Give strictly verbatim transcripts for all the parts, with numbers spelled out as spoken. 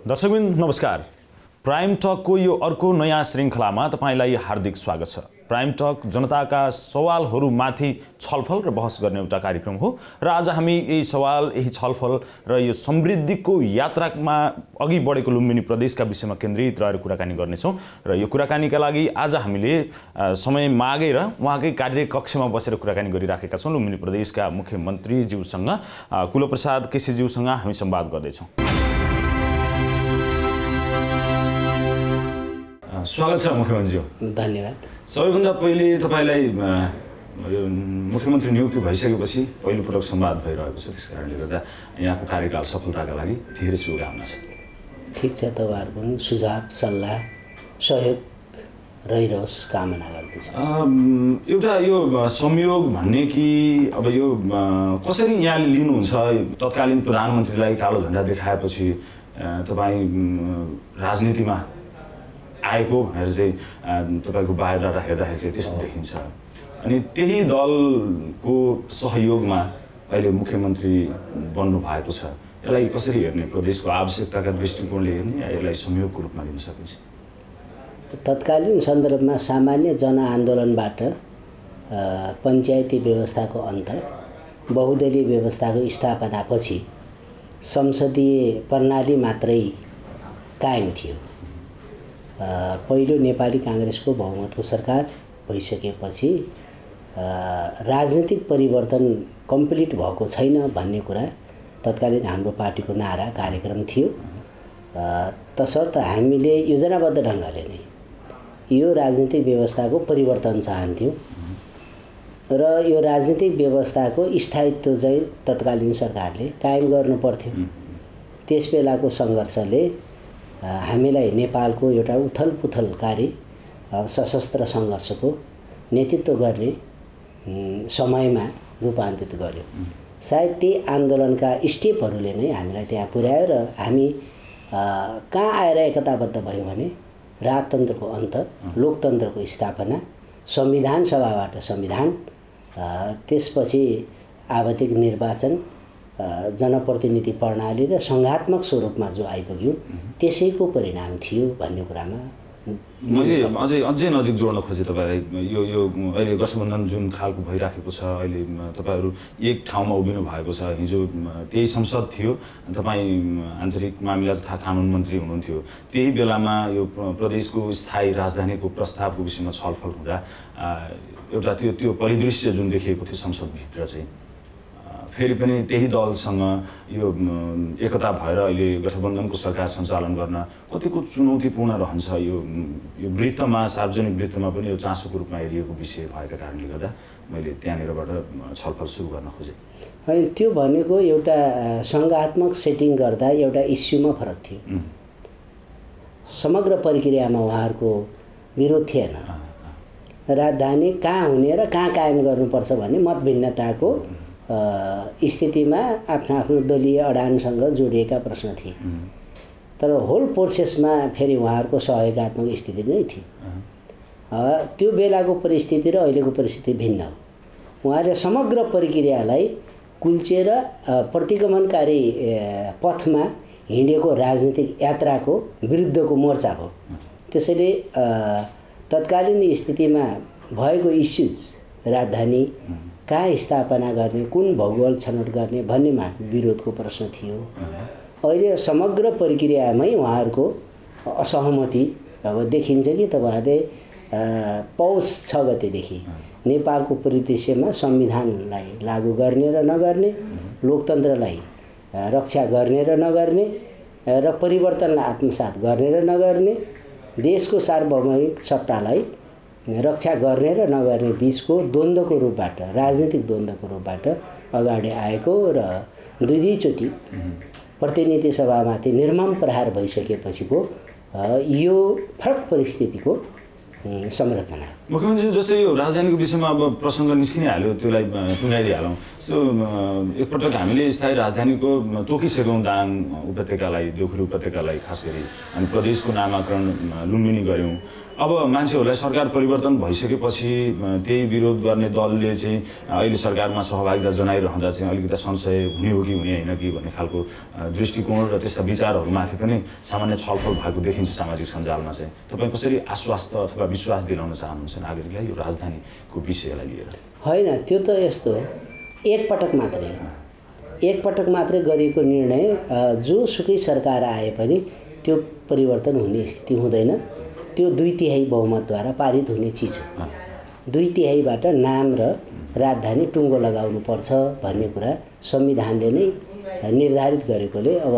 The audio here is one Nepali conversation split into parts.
दर्शकबिन नमस्कार। प्राइम टकको यो अर्को नयाँ श्रृङ्खलामा तपाईलाई हार्दिक स्वागत छ। प्राइम टक जनताका सवालहरूमाथि छलफल र बहस गर्ने एउटा कार्यक्रम हो र आज हामी यही सवाल, यही छलफल र यो समृद्धिको यात्रामा अघि बढेको लुम्बिनी प्रदेशका विषयमा केन्द्रित रहेर कुराकानी गर्नेछौँ र यो कुराकानीका लागि आज हामीले समय मागेर उहाँकै कार्यकक्षमा बसेर कुराकानी गरिराखेका छौँ। लुम्बिनी प्रदेशका मुख्यमन्त्रीज्यूसँग, कुलप्रसाद केसीज्यूसँग हामी संवाद गर्दैछौँ। स्वागत छ मुख्यमन्त्रीज्यू। धन्यवाद। सबैभन्दा पहिले तपाईलाई मुख्यमन्त्री नियुक्ति भइसकेपछि पहिलोपटक संवाद भइरहेको छ, त्यस कारणले गर्दा यहाँको कार्यकाल सफलताका लागि धेरै शुभकामना छ। ठिक छ, तपाईँहरूको पनि सुझाव सल्लाह सहयोग रहिरहोस् कामना गर्दछु। एउटा यो संयोग भन्ने कि अब यो कसरी यहाँले लिनुहुन्छ? तत्कालीन प्रधानमन्त्रीलाई कालो झण्डा देखाएपछि तपाईँ राजनीतिमा आएको भनेर चाहिँ तपाईँको बायोडाटा हेर्दाखेरि चाहिँ त्यस्तो देखिन्छ। अनि त्यही दलको सहयोगमा अहिले मुख्यमन्त्री बन्नु भएको छ। यसलाई कसरी हेर्ने? प्रदेशको आवश्यकताका दृष्टिकोणले हेर्ने या यसलाई संयोगको रूपमा लिन सकिन्छ? तत्कालीन सन्दर्भमा सामान्य जनआन्दोलनबाट पञ्चायती व्यवस्थाको अन्त, बहुदलीय व्यवस्थाको स्थापनापछि संसदीय प्रणाली मात्रै कायम थियो। पहिलो नेपाली काङ्ग्रेसको बहुमतको सरकार भइसकेपछि राजनीतिक परिवर्तन कम्प्लिट भएको छैन भन्ने कुरा तत्कालीन हाम्रो पार्टीको नारा कार्यक्रम थियो। तसर्थ हामीले योजनाबद्ध ढङ्गले नै यो राजनीतिक व्यवस्थाको परिवर्तन चाहन्थ्यौँ र यो राजनीतिक व्यवस्थाको स्थायित्व चाहिँ तत्कालीन सरकारले कायम गर्नु पर्थ्यो। त्यस बेलाको सङ्घर्षले हामीलाई नेपालको एउटा उथलपुथलकारी सशस्त्र सङ्घर्षको नेतृत्व गर्ने समयमा रूपान्तरित गर्यो। सायद ती आन्दोलनका स्टेपहरूले नै हामीलाई त्यहाँ पुर्यायो र हामी कहाँ आएर एकताबद्ध भयो भने राजतन्त्रको अन्त, लोकतन्त्रको स्थापना, संविधान सभाबाट संविधान, त्यसपछि आवधिक निर्वाचन, जनप्रतिनिधि प्रणाली र सङ्घात्मक स्वरूपमा जो आइपुग्यो त्यसैको परिणाम थियो भन्ने कुरामा मैले अझै अझै नजिक जोड्न खोजेँ तपाईँलाई। यो यो अहिले गठबन्धन जुन खालको भइराखेको छ, अहिले तपाईँहरू एक ठाउँमा उभिनु भएको छ। हिजो त्यही संसद थियो, तपाईँ आन्तरिक मामिला तथा कानुन मन्त्री हुनुहुन्थ्यो। त्यही बेलामा यो प्रदेशको स्थायी राजधानीको प्रस्तावको विषयमा छलफल हुँदा एउटा त्यो त्यो परिदृश्य जुन देखिएको थियो संसदभित्र चाहिँ, फेरि पनि त्यही दलसँग यो एकता भएर अहिले गठबन्धनको सरकार सञ्चालन गर्न कतिको चुनौतीपूर्ण रहन्छ? यो यो वृत्तमा, सार्वजनिक वृत्तमा पनि यो चासोको रूपमा हेरिएको विषय भएका कारणले गर्दा मैले त्यहाँनिरबाट छलफल सुरु गर्न खोजेँ। होइन, त्यो भनेको एउटा सङ्घात्मक सेटिङ गर्दा एउटा इस्युमा फरक थियो। समग्र प्रक्रियामा उहाँहरूको विरोध थिएन। राजधानी कहाँ हुने र कहाँ कायम गर्नुपर्छ भन्ने मतभिन्नताको स्थितिमा आफ्नो आफ्नो दलीय अडानसँग जोडिएका प्रश्न थिए। तर होल प्रोसेसमा फेरि उहाँहरूको सहयोगात्मक स्थिति नै थियो। त्यो बेलाको परिस्थिति र अहिलेको परिस्थिति भिन्न हो। उहाँले समग्र प्रक्रियालाई कुल्चेर प्रतिगमनकारी पथमा हिँडेको राजनीतिक यात्राको विरुद्धको मोर्चा हो। त्यसैले तत्कालीन स्थितिमा भएको इस्युज, राजधानी कहाँ स्थापना गर्ने, कुन भूगोल छनौट गर्ने भन्नेमा विरोधको प्रश्न थियो। अहिले समग्र प्रक्रियामै उहाँहरूको असहमति अब देखिन्छ कि तपाईँहरूले पौष छ गतेदेखि नेपालको परिदृश्यमा संविधानलाई लागू गर्ने र नगर्ने, लोकतन्त्रलाई रक्षा गर्ने र नगर्ने र परिवर्तनलाई आत्मसात गर्ने र नगर्ने, देशको सार्वभौमिक सत्तालाई रक्षा गर्ने र नगर्ने बिचको द्वन्द्वको रूपबाट, राजनीतिक द्वन्द्वको रूपबाट अगाडि आएको र दुई दुईचोटि प्रतिनिधि सभामाथि निर्मम प्रहार भइसकेपछिको यो फरक परिस्थितिको संरचना। मुख्यमन्त्री जस्तै यो राजधानीको विषयमा अब प्रसङ्ग निस्किनै हाल्यो, त्यसलाई टुङ्गाइदिइहालौँ। सो एकपटक हामीले स्थायी राजधानीको तोकिसक्यौँ दाङ उपत्यकालाई, देउखुरी उपत्यकालाई खास गरी, अनि प्रदेशको नामाकरण लुम्बिनी गऱ्यौँ। अब मान्छेहरूलाई सरकार परिवर्तन भइसकेपछि त्यही विरोध गर्ने दलले चाहिँ अहिले सरकारमा सहभागिता जनाइरहँदा चाहिँ अलिकति संशय हुने हो कि हुने होइन कि भन्ने खालको दृष्टिकोण र त्यस्ता विचारहरूमाथि पनि सामान्य छलफल भएको देखिन्छ सामाजिक सञ्जालमा। चाहिँ तपाईँ कसरी आश्वस्त अथवा विश्वास दिलाउन चाहनुहुन्छ नागरिकलाई यो राजधानीको विषयलाई लिएर? होइन, त्यो त यस्तो एकपटक मात्रै एकपटक मात्रै गरिएको निर्णय जोसुकै सरकार आए पनि त्यो परिवर्तन हुने स्थिति हुँदैन। त्यो दुई तिहाई बहुमतद्वारा पारित हुने चिज हो। दुई तिहाईबाट नाम र राजधानी टुङ्गो लगाउनुपर्छ भन्ने कुरा संविधानले नै निर्धारित गरेकोले अब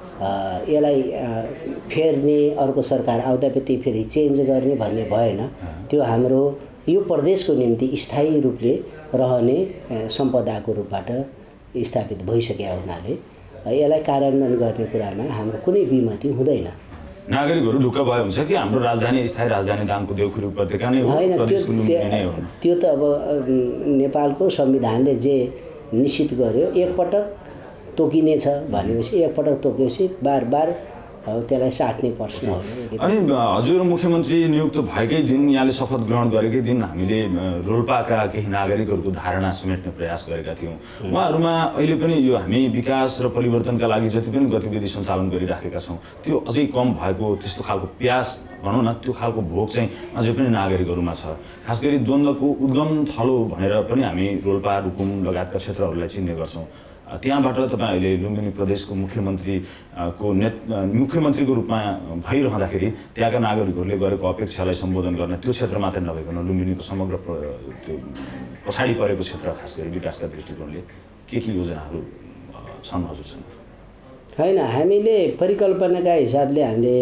यसलाई फेर्ने, अर्को सरकार आउँदा बित्तिकै फेरि चेन्ज गर्ने भन्ने भएन। त्यो हाम्रो यो प्रदेशको निम्ति स्थायी रूपले रहने सम्पदाको रूपबाट स्थापित भइसकेका हुनाले यसलाई कार्यान्वयन गर्ने कुरामा हाम्रो कुनै विमति हुँदैन। नागरिकहरू ढुक्क भयो हुन्छ कि हाम्रो राजधानी स्थायी राजधानी दाङको देउखुरी उपत्यका नै हो, होइन? प्रदेशको लुम्बिनी नै हो। त्यो त अब नेपालको संविधानले जे निश्चित गर्यो एकपटक तोकिनेछ भनेपछि एकपटक तोकेपछि बार बार अब त्यसलाई साट्ने प्रश्न हो। अनि हजुर मुख्यमन्त्री नियुक्त भएकै दिन, यहाँले शपथ ग्रहण गरेकै दिन हामीले रोल्पाका केही नागरिकहरूको धारणा समेट्ने प्रयास गरेका थियौँ। उहाँहरूमा अहिले पनि यो हामी विकास र परिवर्तनका लागि जति पनि गतिविधि सञ्चालन गरिराखेका छौँ त्यो अझै कम भएको, त्यस्तो खालको प्यास भनौँ न, त्यो खालको भोग चाहिँ अझै पनि नागरिकहरूमा छ। खास गरी द्वन्द्वको उद्गम थलो भनेर पनि हामी रोल्पा, रुकुम लगायतका क्षेत्रहरूलाई चिन्ने गर्छौँ। त्यहाँबाट तपाईँ अहिले लुम्बिनी प्रदेशको मुख्यमन्त्रीको नेत मुख्यमन्त्रीको रूपमा भइरहँदाखेरि त्यहाँका नागरिकहरूले गरेको अपेक्षालाई सम्बोधन गर्न त्यो क्षेत्र मात्रै नभइकन लुम्बिनीको समग्र त्यो पछाडि परेको क्षेत्र खास गरी विकासका दृष्टिकोणले के के योजनाहरू छन् हजुरसँग? होइन, हामीले परिकल्पनाका हिसाबले हामीले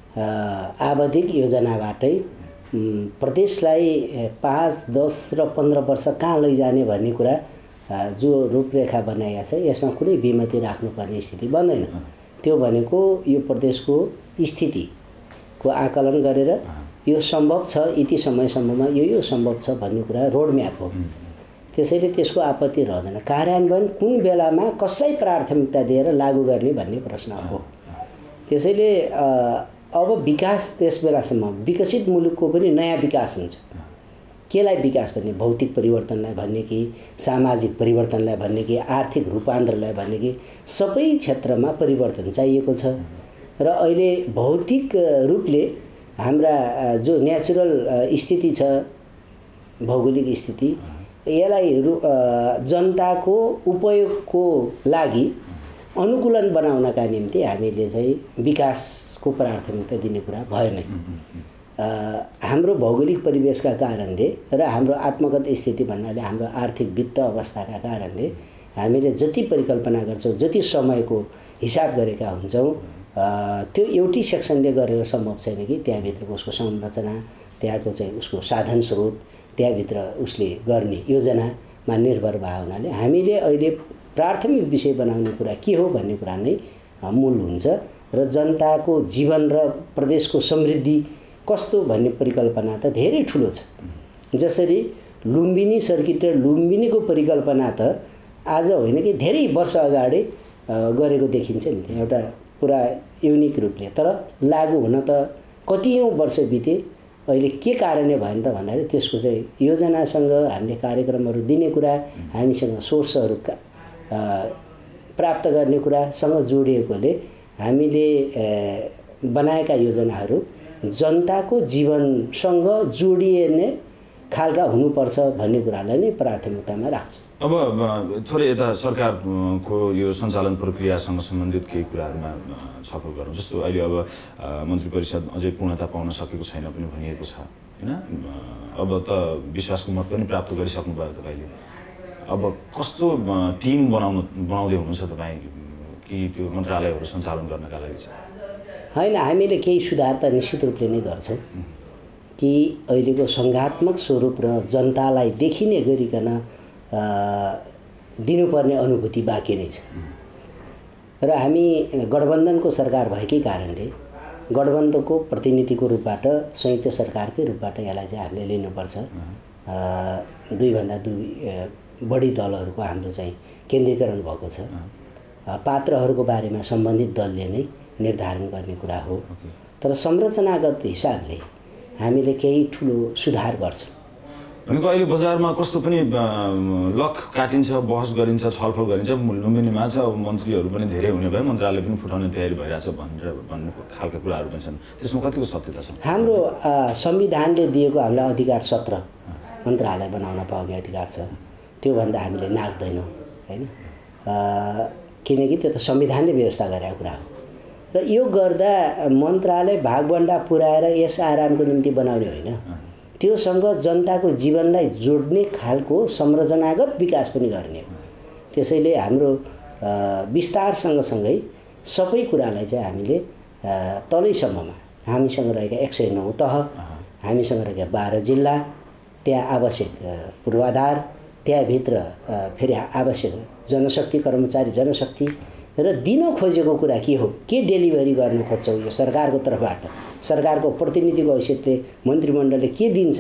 आवधिक योजनाबाटै प्रदेशलाई पाँच दस र पन्ध्र वर्ष कहाँ लैजाने भन्ने कुरा जो रूपरेखा बनाइएको छ यसमा कुनै विमति राख्नुपर्ने स्थिति बन्दैन। त्यो भनेको यो प्रदेशको स्थितिको आकलन गरेर यो सम्भव छ, यति समयसम्ममा यो यो सम्भव छ भन्ने कुरा रोडम्याप हो। त्यसैले त्यसको आपत्ति रहँदैन। कार्यान्वयन कुन बेलामा कसलाई प्राथमिकता दिएर लागू गर्ने भन्ने प्रश्न हो। त्यसैले अब विकास त्यस बेलासम्म विकसित मुलुकको पनि नयाँ विकास हुन्छ। केलाई विकास भन्ने? भौतिक परिवर्तनलाई भन्ने कि सामाजिक परिवर्तनलाई भन्ने कि आर्थिक रूपान्तरणलाई भन्ने कि सबै क्षेत्रमा परिवर्तन चाहिएको छ। र अहिले भौतिक रूपले हाम्रा जो नेचुरल स्थिति छ, भौगोलिक स्थिति, यसलाई जनताको उपयोगको लागि अनुकूलन बनाउनका निम्ति हामीले चाहिँ विकासको प्राथमिकता दिने कुरा भएन। हाम्रो भौगोलिक परिवेशका कारणले र हाम्रो आत्मगत स्थिति भन्नाले हाम्रो आर्थिक वित्त अवस्थाका कारणले हामीले जति परिकल्पना गर्छौँ, जति समयको हिसाब गरेका हुन्छौँ, त्यो एउटै सेक्सनले गरेर सम्भव छैन कि त्यहाँभित्रको उसको संरचना, त्यहाँको चाहिँ उसको साधन स्रोत, त्यहाँभित्र उसले गर्ने योजनामा निर्भर भएको हुनाले हामीले अहिले प्राथमिक विषय बनाउने कुरा के हो भन्ने कुरा नै मूल हुन्छ। र जनताको जीवन र प्रदेशको समृद्धि कस्तो भन्ने परिकल्पना त धेरै ठुलो छ। जसरी लुम्बिनी सर्किट र लुम्बिनीको परिकल्पना त आज होइन कि धेरै वर्ष अगाडि गरेको देखिन्छ नि, एउटा पुरा युनिक रूपले, तर लागू हुन त कतियौँ वर्ष बिते। अहिले के कारणले भएन त भन्दाखेरि त्यसको चाहिँ योजनासँग हामीले कार्यक्रमहरू दिने कुरा, हामीसँग सोर्सहरू प्राप्त गर्ने कुरासँग जोडिएकोले हामीले बनाएका योजनाहरू जनताको जीवनसँग जोडिने खालका हुनुपर्छ भन्ने कुरालाई नै प्राथमिकतामा राख्छु। अब थोरै यता सरकारको यो सञ्चालन प्रक्रियासँग सम्बन्धित केही कुराहरूमा छलफल गरौँ। जस्तो अहिले अब मन्त्री परिषद अझै पूर्णता पाउन सकेको छैन पनि भनिएको छ, होइन? अब त विश्वासको मत पनि प्राप्त गरिसक्नु भयो तपाईँले। अब कस्तो टिम बनाउनु बनाउँदै हुनुहुन्छ तपाईँ कि त्यो मन्त्रालयहरू सञ्चालन गर्नका लागि छ? होइन, हामीले केही सुधार त निश्चित रूपले नै गर्छौँ कि अहिलेको सङ्घात्मक स्वरूप र जनतालाई देखिने गरिकन दिनुपर्ने अनुभूति बाँकी नै छ। र हामी गठबन्धनको सरकार भएकै कारणले गठबन्धनको प्रतिनिधिको रूपबाट संयुक्त सरकारकै रूपबाट यसलाई चाहिँ हामीले लिनुपर्छ। दुईभन्दा दुई बढी दलहरूको हाम्रो चाहिँ केन्द्रीकरण भएको छ। पात्रहरूको बारेमा सम्बन्धित दलले नै निर्धारण गर्ने कुरा हो। तर संरचनागत हिसाबले हामीले केही ठुलो सुधार गर्छौँ। भनेको अहिले बजारमा कस्तो पनि लक काटिन्छ, बहस गरिन्छ, छलफल गरिन्छ, लुम्बिनीमा चाहिँ अब मन्त्रीहरू पनि धेरै हुने भए मन्त्रालय पनि फुटाउने तयारी भइरहेछ भनेर भन्ने खालका कुराहरू पनि छन्। त्यसमा कतिको सत्यता छ? हाम्रो संविधानले दिएको हामीलाई अधिकार सत्र मन्त्रालय बनाउन पाउने अधिकार छ। त्योभन्दा हामीले नाग्दैनौँ होइन, किनकि त्यो त संविधानले व्यवस्था गरेको कुरा हो। र यो गर्दा मन्त्रालय भागबन्डा पुर्याएर यस आरामको निम्ति बनाउने होइन, त्योसँग जनताको जीवनलाई जोड्ने खालको संरचनागत विकास पनि गर्ने हो। त्यसैले हाम्रो विस्तार सँगसँगै सबै कुरालाई चाहिँ हामीले तलैसम्ममा हामीसँग रहेका एक सय नौ तह, हामीसँग रहेका बाह्र जिल्ला, त्यहाँ आवश्यक पूर्वाधार, त्यहाँभित्र फेरि आवश्यक जनशक्ति, कर्मचारी जनशक्ति र दिन खोजेको कुरा के हो, के डेलिभरी गर्न खोज्छौँ यो सरकारको तर्फबाट, सरकारको प्रतिनिधिको हैसियतले मन्त्रीमण्डलले के दिन्छ,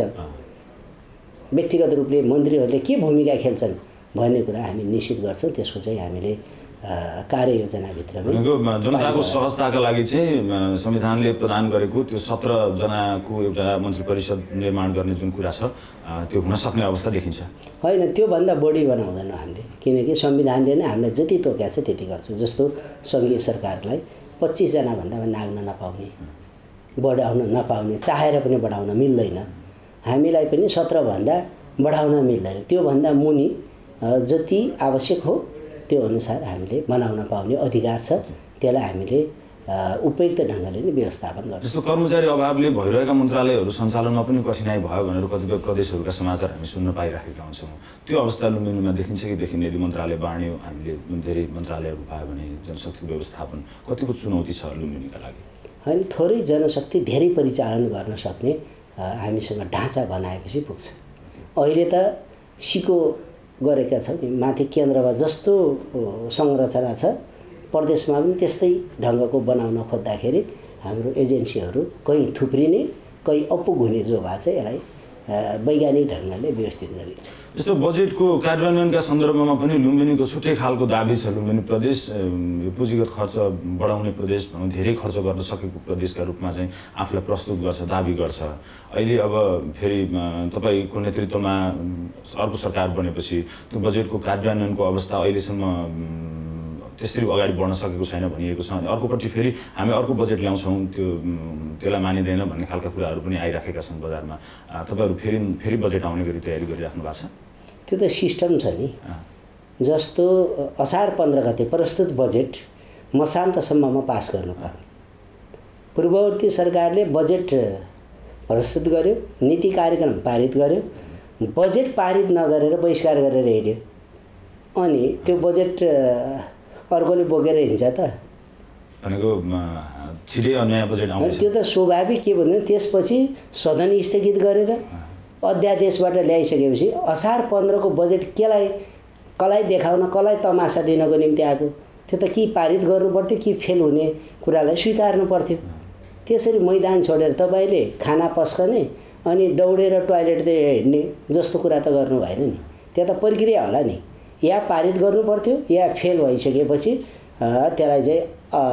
व्यक्तिगत रूपले मन्त्रीहरूले के भूमिका खेल्छन् भन्ने कुरा हामी निश्चित गर्छौँ। त्यसको चाहिँ हामीले कार्ययोजनाभित्र जनताको सहजताका लागि चाहिँ संविधानले प्रदान गरेको त्यो सत्र जनाको एउटा मन्त्री परिषद निर्माण गर्ने जुन कुरा छ त्यो हुन सक्ने अवस्था देखिन्छ। होइन, त्योभन्दा बढी बनाउँदैनौँ हामीले, किनकि संविधानले नै हामीलाई जति तोकेको छ त्यति गर्छ। जस्तो सङ्घीय सरकारलाई पच्चिसजना भन्दा नाग्न नपाउने, बढाउन नपाउने, चाहेर पनि बढाउन मिल्दैन। हामीलाई पनि सत्रभन्दा बढाउन मिल्दैन। त्योभन्दा मुनि जति आवश्यक हो त्यो अनुसार हामीले बनाउन पाउने अधिकार छ। त्यसलाई हामीले उपयुक्त ढङ्गले नै व्यवस्थापन गर्छौँ। जस्तो कर्मचारी अभावले भइरहेका मन्त्रालयहरू सञ्चालनमा पनि कठिनाइ भयो भनेर कतिपय प्रदेशहरूका समाचार हामी सुन्न पाइराखेका हुन्छौँ। त्यो अवस्था लुम्बिनीमा देखिन्छ कि देखिने? यदि मन्त्रालय बाँड्यो, हामीले धेरै मन्त्रालयहरू भयो भने जनशक्ति व्यवस्थापन कतिको चुनौती छ लुम्बिनीका लागि? होइन, थोरै जनशक्ति धेरै परिचालन गर्न सक्ने हामीसँग ढाँचा बनाएपछि पुग्छ। अहिले त सिको गरेका छौँ नि, माथि केन्द्रमा जस्तो संरचना छ प्रदेशमा पनि त्यस्तै ढङ्गको बनाउन खोज्दाखेरि हाम्रो एजेन्सीहरू कहीँ थुप्रिने, कहीँ अपुग हुने जो भएको छ यसलाई वैज्ञानिक ढङ्गले व्यवस्थित गरिन्छ। जस्तो बजेटको कार्यान्वयनका सन्दर्भमा पनि लुम्बिनीको छुट्टै खालको दाबी छ। लुम्बिनी प्रदेश यो पुँजीगत खर्च बढाउने प्रदेश भनौँ, धेरै खर्च गर्न सकेको प्रदेशका रूपमा चाहिँ आफूलाई प्रस्तुत गर्छ, दाबी गर्छ। अहिले अब फेरि तपाईँको नेतृत्वमा अर्को सरकार बनेपछि त्यो बजेटको कार्यान्वयनको अवस्था अहिलेसम्म त्यसरी अगाडि बढ्न सकेको छैन भनिएको छ। अर्कोपट्टि फेरि हामी अर्को बजेट ल्याउँछौँ, त्यो त्यसलाई मानिँदैन भन्ने खालका कुराहरू पनि आइराखेका छन् बजारमा। तपाईँहरू फेरि फेरि बजेट आउने गरी तयारी गरिराख्नु भएको छ? त्यो त सिस्टम छ नि। जस्तो असार पन्ध्र गते प्रस्तुत बजेट मसान्तसम्ममा पास गर्नुपर्ने, पूर्ववर्ती सरकारले बजेट प्रस्तुत गर्यो, नीति कार्यक्रम पारित गर्यो, बजेट पारित नगरेर बहिष्कार गरेर हिँड्यो। अनि त्यो बजेट अर्कोले बोकेर हिँड्छ त भनेको छिटै नयाँ बजेट आउँछ। त्यो त स्वाभाविक के भन्नु, त्यसपछि सदन स्थगित गरेर अध्यादेशबाट ल्याइसकेपछि असार पन्ध्रको बजेट केलाई कसलाई देखाउन, कसलाई तमासा दिनको निम्ति आएको, त्यो त कि पारित गर्नु पर्थ्यो कि फेल हुने कुरालाई स्वीकार्नु पर्थ्यो। त्यसरी मैदान छोडेर तपाईँले खाना पस्कने अनि दौडेर टोयलेटतिर हिँड्ने जस्तो कुरा त गर्नु भएन नि। त्यहाँ त प्रक्रिया होला नि, या पारित गर्नु पर्थ्यो या फेल भइसकेपछि त्यसलाई चाहिँ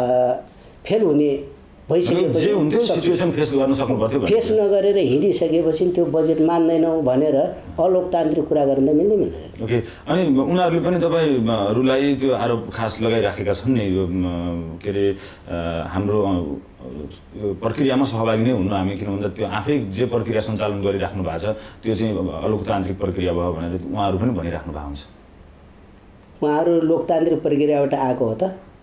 फेल हुने भइसकेपछि जे हुन्थ्यो सिचुएसन फेस गर्न सक्नु पर्थ्यो। फेस नगरेर हिँडिसकेपछि त्यो बजेट मान्दैनौँ भनेर अलोकतान्त्रिक कुरा गर्न त मिल्दै मिल्दैन। ओके, अनि उनीहरूले पनि तपाईँहरूलाई त्यो आरोप खास लगाइराखेका छन् नि, यो के अरे हाम्रो प्रक्रियामा सहभागी नै हुनु हामी, किन भन्दा त्यो आफै जे प्रक्रिया सञ्चालन गरिराख्नु भएको छ त्यो चाहिँ अलोकतान्त्रिक प्रक्रिया भयो भनेर उहाँहरू पनि भनिराख्नु भएको हुन्छ। उहाँहरू लोकतान्त्रिक प्रक्रियाबाट आएको हो त?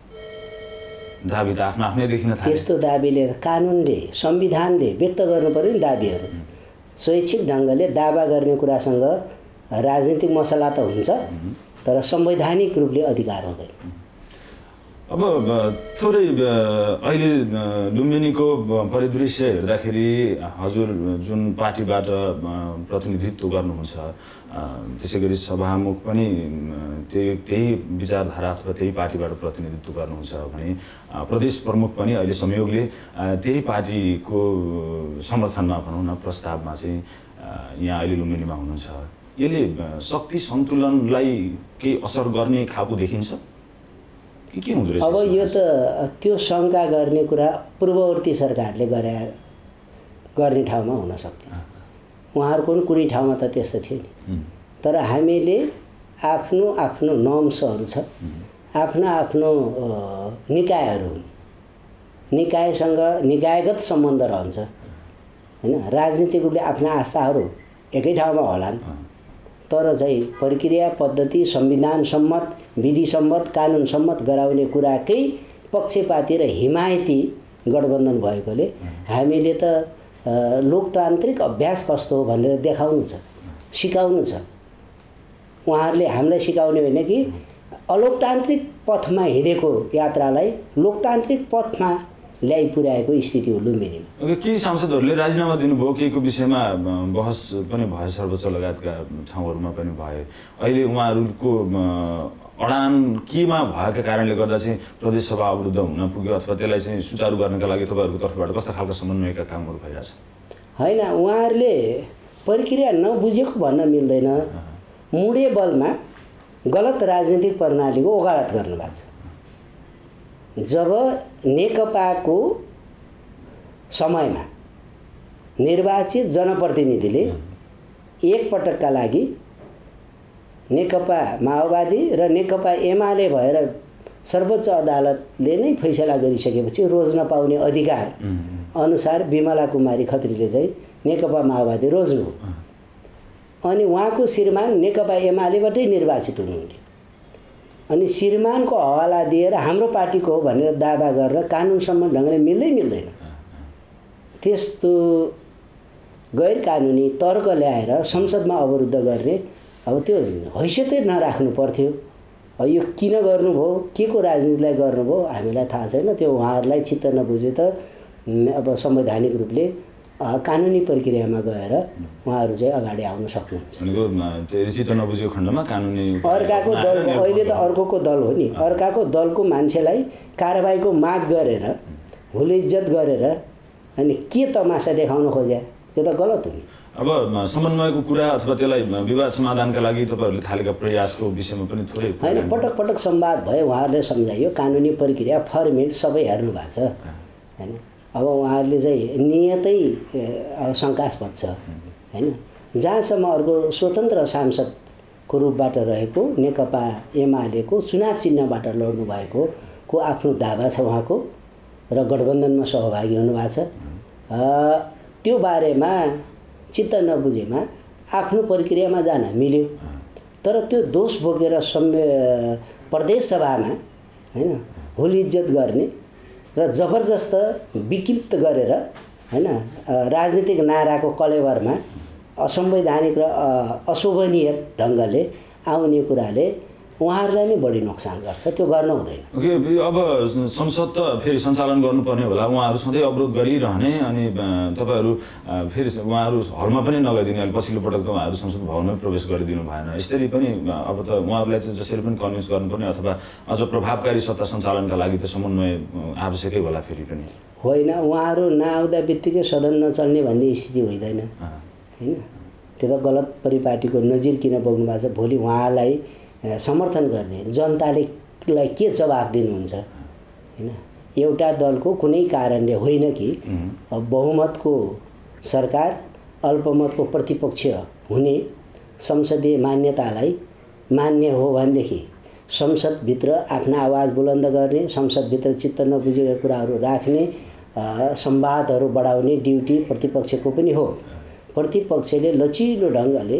दाबी त आफ्नो आफ्नै देखिन थाल्यो। त्यस्तो दाबी लिएर कानुनले, संविधानले व्यक्त गर्नु पर्यो नि दाबीहरू। स्वैच्छिक ढङ्गले दावा गर्ने कुरासँग राजनीतिक मसला त हुन्छ, तर संवैधानिक रूपले अधिकार हुँदैन। अब थोरै अहिले लुम्बिनीको परिदृश्य हेर्दाखेरि हजुर जुन पार्टीबाट प्रतिनिधित्व गर्नुहुन्छ त्यसै गरी सभामुख पनि त्यही त्यही विचारधारा अथवा त्यही पार्टीबाट प्रतिनिधित्व गर्नुहुन्छ भने प्रदेश प्रमुख पनि अहिले संयोगले त्यही पार्टीको समर्थनमा भनौँ न प्रस्तावमा चाहिँ यहाँ अहिले लुम्बिनीमा हुनुहुन्छ। यसले शक्ति सन्तुलनलाई केही असर गर्ने खालको देखिन्छ? के हुँदो रहेछ? अब यो त त्यो शङ्का गर्ने कुरा पूर्ववर्ती सरकारले गरे गर्ने ठाउँमा हुन सक्थ्यो, उहाँहरूको पनि कुनै ठाउँमा त त्यस्तो थियो नि। तर हामीले आफ्नो आफ्नो नर्म्सहरू छ, आफ्नो आफ्नो निकायहरू हुन्, निकायसँग निकायगत सम्बन्ध रहन्छ हैन। राजनीतिक रूपले आफ्ना आस्थाहरू एकै ठाउँमा होलान्, तर चाहिँ प्रक्रिया पद्धति संविधान सम्मत विधि सम्मत कानुन सम्मत गराउने कुराकै पक्षपाती र हिमायती गठबन्धन भएकोले हामीले त लोकतान्त्रिक अभ्यास कस्तो हो भनेर देखाउनु छ, सिकाउनु छ। उहाँहरूले हामीलाई सिकाउने होइन कि अलोकतान्त्रिक पथमा हिँडेको यात्रालाई लोकतान्त्रिक पथमा ल्याइ पुर्याएको स्थिति हो लुम्बिनीमा। केही सांसदहरूले राजीनामा दिनुभयो, केहीको विषयमा बहस पनि भयो, सर्वोच्च लगायतका ठाउँहरूमा पनि भए। अहिले उहाँहरूको अडान केमा भएका कारणले गर्दा चाहिँ प्रदेश सभा अवरुद्ध हुन पुग्यो अथवा त्यसलाई चाहिँ सुचारू गर्नका लागि तपाईँहरूको तर्फबाट कस्ता खालका समन्वयका कामहरू भइरहेछ? होइन, उहाँहरूले प्रक्रिया नबुझेको भन्न मिल्दैन, मुडे बलमा गलत राजनीतिक प्रणालीको ओकालत गर्नुभएको छ। जब नेकपाको समयमा निर्वाचित जनप्रतिनिधिले एक पटकका लागि नेकपा माओवादी र नेकपा एमाले भएर सर्वोच्च अदालतले नै फैसला गरिसकेपछि रोज्न पाउने अधिकार अनुसार बिमला कुमारी खत्रीले चाहिँ नेकपा माओवादी रोज्नु, अनि उहाँको श्रीमान नेकपा एमालेबाटै निर्वाचित हुनुहुन्थ्यो। अनि श्रीमानको हवाला दिएर हाम्रो पार्टीको हो भनेर दावा गर्न कानुनसम्म ढङ्गले मिल्दै मिल्दैन। त्यस्तो गैर कानुनी तर्क ल्याएर संसदमा अवरुद्ध गर्ने अब त्यो हैसियतै नराख्नु पर्थ्यो। यो किन गर्नुभयो, के को राजनीतिलाई गर्नुभयो हामीलाई थाहा छैन। त्यो उहाँहरूलाई चित्त नबुझे त अब संवैधानिक रूपले कानुनी प्रक्रियामा गएर उहाँहरू चाहिँ अगाडि आउन सक्नुहुन्छ। चित्त नबुझेको खण्डमा कानुनी अर्काको दलको, अहिले त अर्कोको दल हो नि, अर्काको दलको मान्छेलाई कारबाहीको माग गरेर हुल इज्जत गरेर अनि के तमासा देखाउन खोज्या, त्यो त गलत हो नि। अब समन्वयको कुरा अथवा त्यसलाई विवाद समाधानका लागि तपाईँहरूले थालेका प्रयासको विषयमा पनि थोरै होइन, पटक पटक संवाद भयो, उहाँहरूले सम्झाइयो कानुनी प्रक्रिया फर्मेट सबै हेर्नु भएको छ होइन। अब उहाँहरूले चाहिँ नियतै शङ्कास्पद छ होइन। जहाँसम्म अर्को स्वतन्त्र सांसदको रूपबाट रहेको नेकपा एमालेको चुनाव चिन्हबाट लड्नु भएको को आफ्नो दावा छ उहाँको र गठबन्धनमा सहभागी हुनुभएको छ। त्यो बारेमा चित्त नबुझेमा आफ्नो प्रक्रियामा जान मिल्यो, तर त्यो दोष बोकेर सम्मे प्रदेश सभामा होइन हुल इज्जत गर्ने र जबरजस्त विकृत गरेर होइन राजनीतिक नाराको कलेवरमा असंवैधानिक र अशोभनीय ढङ्गले आउने कुराले उहाँहरूलाई नै बढी नोक्सान गर्छ, त्यो गर्न हुँदैन। ओके, अब संसद त फेरि सञ्चालन गर्नुपर्ने होला, उहाँहरू सधैँ अवरोध गरिरहने अनि तपाईँहरू फेरि उहाँहरू हलमा पनि नगइदिने, अहिले पछिल्लो पटक त उहाँहरू संसद भवनमै प्रवेश गरिदिनु भएन। यसरी पनि अब त उहाँहरूलाई त जसरी पनि कन्भिन्स गर्नुपर्ने अथवा अझ प्रभावकारी सत्ता सञ्चालनका लागि त समन्वय आवश्यकै होला फेरि पनि। होइन, उहाँहरू नआउँदा बित्तिकै सदन नचल्ने भन्ने स्थिति हुँदैन होइन। त्यो त गलत परिपाटीको नजिर किन पुग्नु भएको छ। भोलि उहाँलाई समर्थन गर्ने जनताले के जवाब दिनुहुन्छ होइन। एउटा दलको कुनै कारणले होइन कि बहुमतको सरकार अल्पमतको प्रतिपक्ष हुने संसदीय मान्यतालाई मान्य हो भनेदेखि संसदभित्र आफ्ना आवाज बुलन्द गर्ने, संसदभित्र चित्त नबुझेका कुराहरू राख्ने, संवादहरू बढाउने ड्युटी प्रतिपक्षको पनि हो। प्रतिपक्षले लचिलो ढङ्गले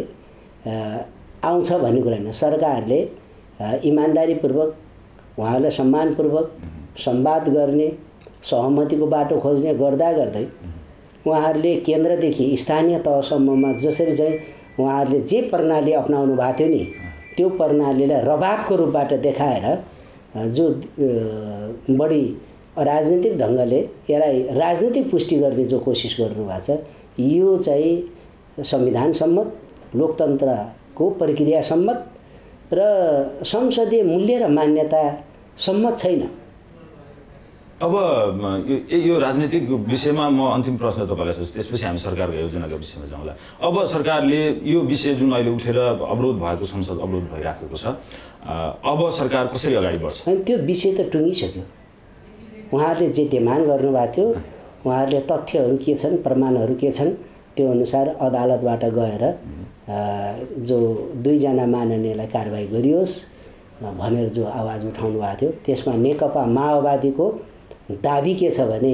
आउँछ भन्ने कुरा होइन। सरकारले इमान्दारीपूर्वक उहाँहरूलाई सम्मानपूर्वक संवाद गर्ने, सहमतिको बाटो खोज्ने गर्दा गर्दै उहाँहरूले केन्द्रदेखि स्थानीय तहसम्ममा जसरी चाहिँ उहाँहरूले जे प्रणाली अपनाउनु भएको थियो नि त्यो प्रणालीलाई रबाबको रूपबाट देखाएर जो बढी राजनीतिक ढङ्गले यसलाई राजनीतिक पुष्टि गर्ने जो कोसिस गर्नुभएको छ यो चाहिँ संविधान सम्मत लोकतन्त्रको प्रक्रिया सम्मत र संसदीय मूल्य र मान्यता सम्मत छैन। अब यो यो राजनीतिक विषयमा म अन्तिम प्रश्न तपाईँलाई सोध्छु, त्यसपछि हामी सरकारको योजनाको विषयमा जाउँला। अब सरकारले यो विषय जुन अहिले उठेर अवरोध भएको संसद अवरोध भइराखेको छ, अब सरकार कसरी अगाडि बढ्छ? अनि त्यो विषय त टुङ्गिसक्यो। उहाँहरूले जे डिमान्ड गर्नुभएको थियो, उहाँहरूले तथ्यहरू के छन्, प्रमाणहरू के छन्, त्यो अनुसार अदालतबाट गएर जो दुईजना माननीयलाई कारबाही गरियोस् भनेर जो आवाज उठाउनु भएको थियो, त्यसमा नेकपा माओवादीको दाबी के छ भने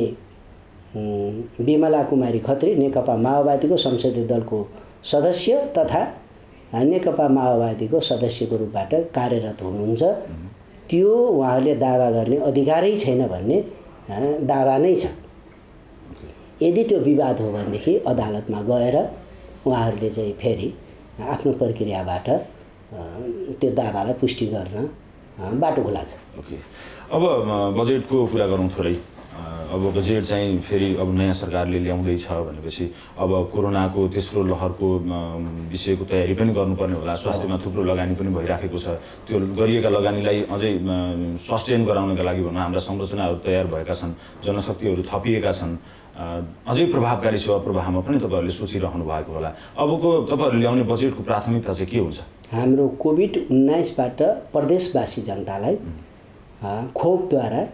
बिमला कुमारी खत्री नेकपा माओवादीको संसदीय दलको सदस्य तथा नेकपा माओवादीको सदस्यको रूपबाट कार्यरत हुनुहुन्छ। त्यो उहाँहरूले दावा गर्ने अधिकारै छैन भन्ने दावा नै छ। यदि त्यो विवाद हो भनेदेखि अदालतमा गएर उहाँहरूले चाहिँ फेरि आफ्नो प्रक्रियाबाट त्यो दावालाई पुष्टि गर्न बाटो खुला छ। ओके, अब बजेटको कुरा गरौँ थोरै। अब बजेट चाहिँ फेरि अब नयाँ सरकारले ल्याउँदैछ भनेपछि अब कोरोनाको तेस्रो लहरको विषयको तयारी पनि गर्नुपर्ने होला। स्वास्थ्यमा थुप्रो लगानी पनि भइराखेको छ। त्यो गरिएका लगानीलाई अझै सस्टेन गराउनका लागि भनौँ हाम्रा संरचनाहरू तयार भएका छन्, जनशक्तिहरू थपिएका छन्, अझै प्रभावकारी सेवा प्रवाहमा पनि तपाईँहरूले सोचिरहनु भएको होला। अबको तपाईँहरूले ल्याउने बजेटको प्राथमिकता चाहिँ के हुन्छ? हाम्रो कोभिड उन्नाइसबाट प्रदेशवासी जनतालाई खोपद्वारा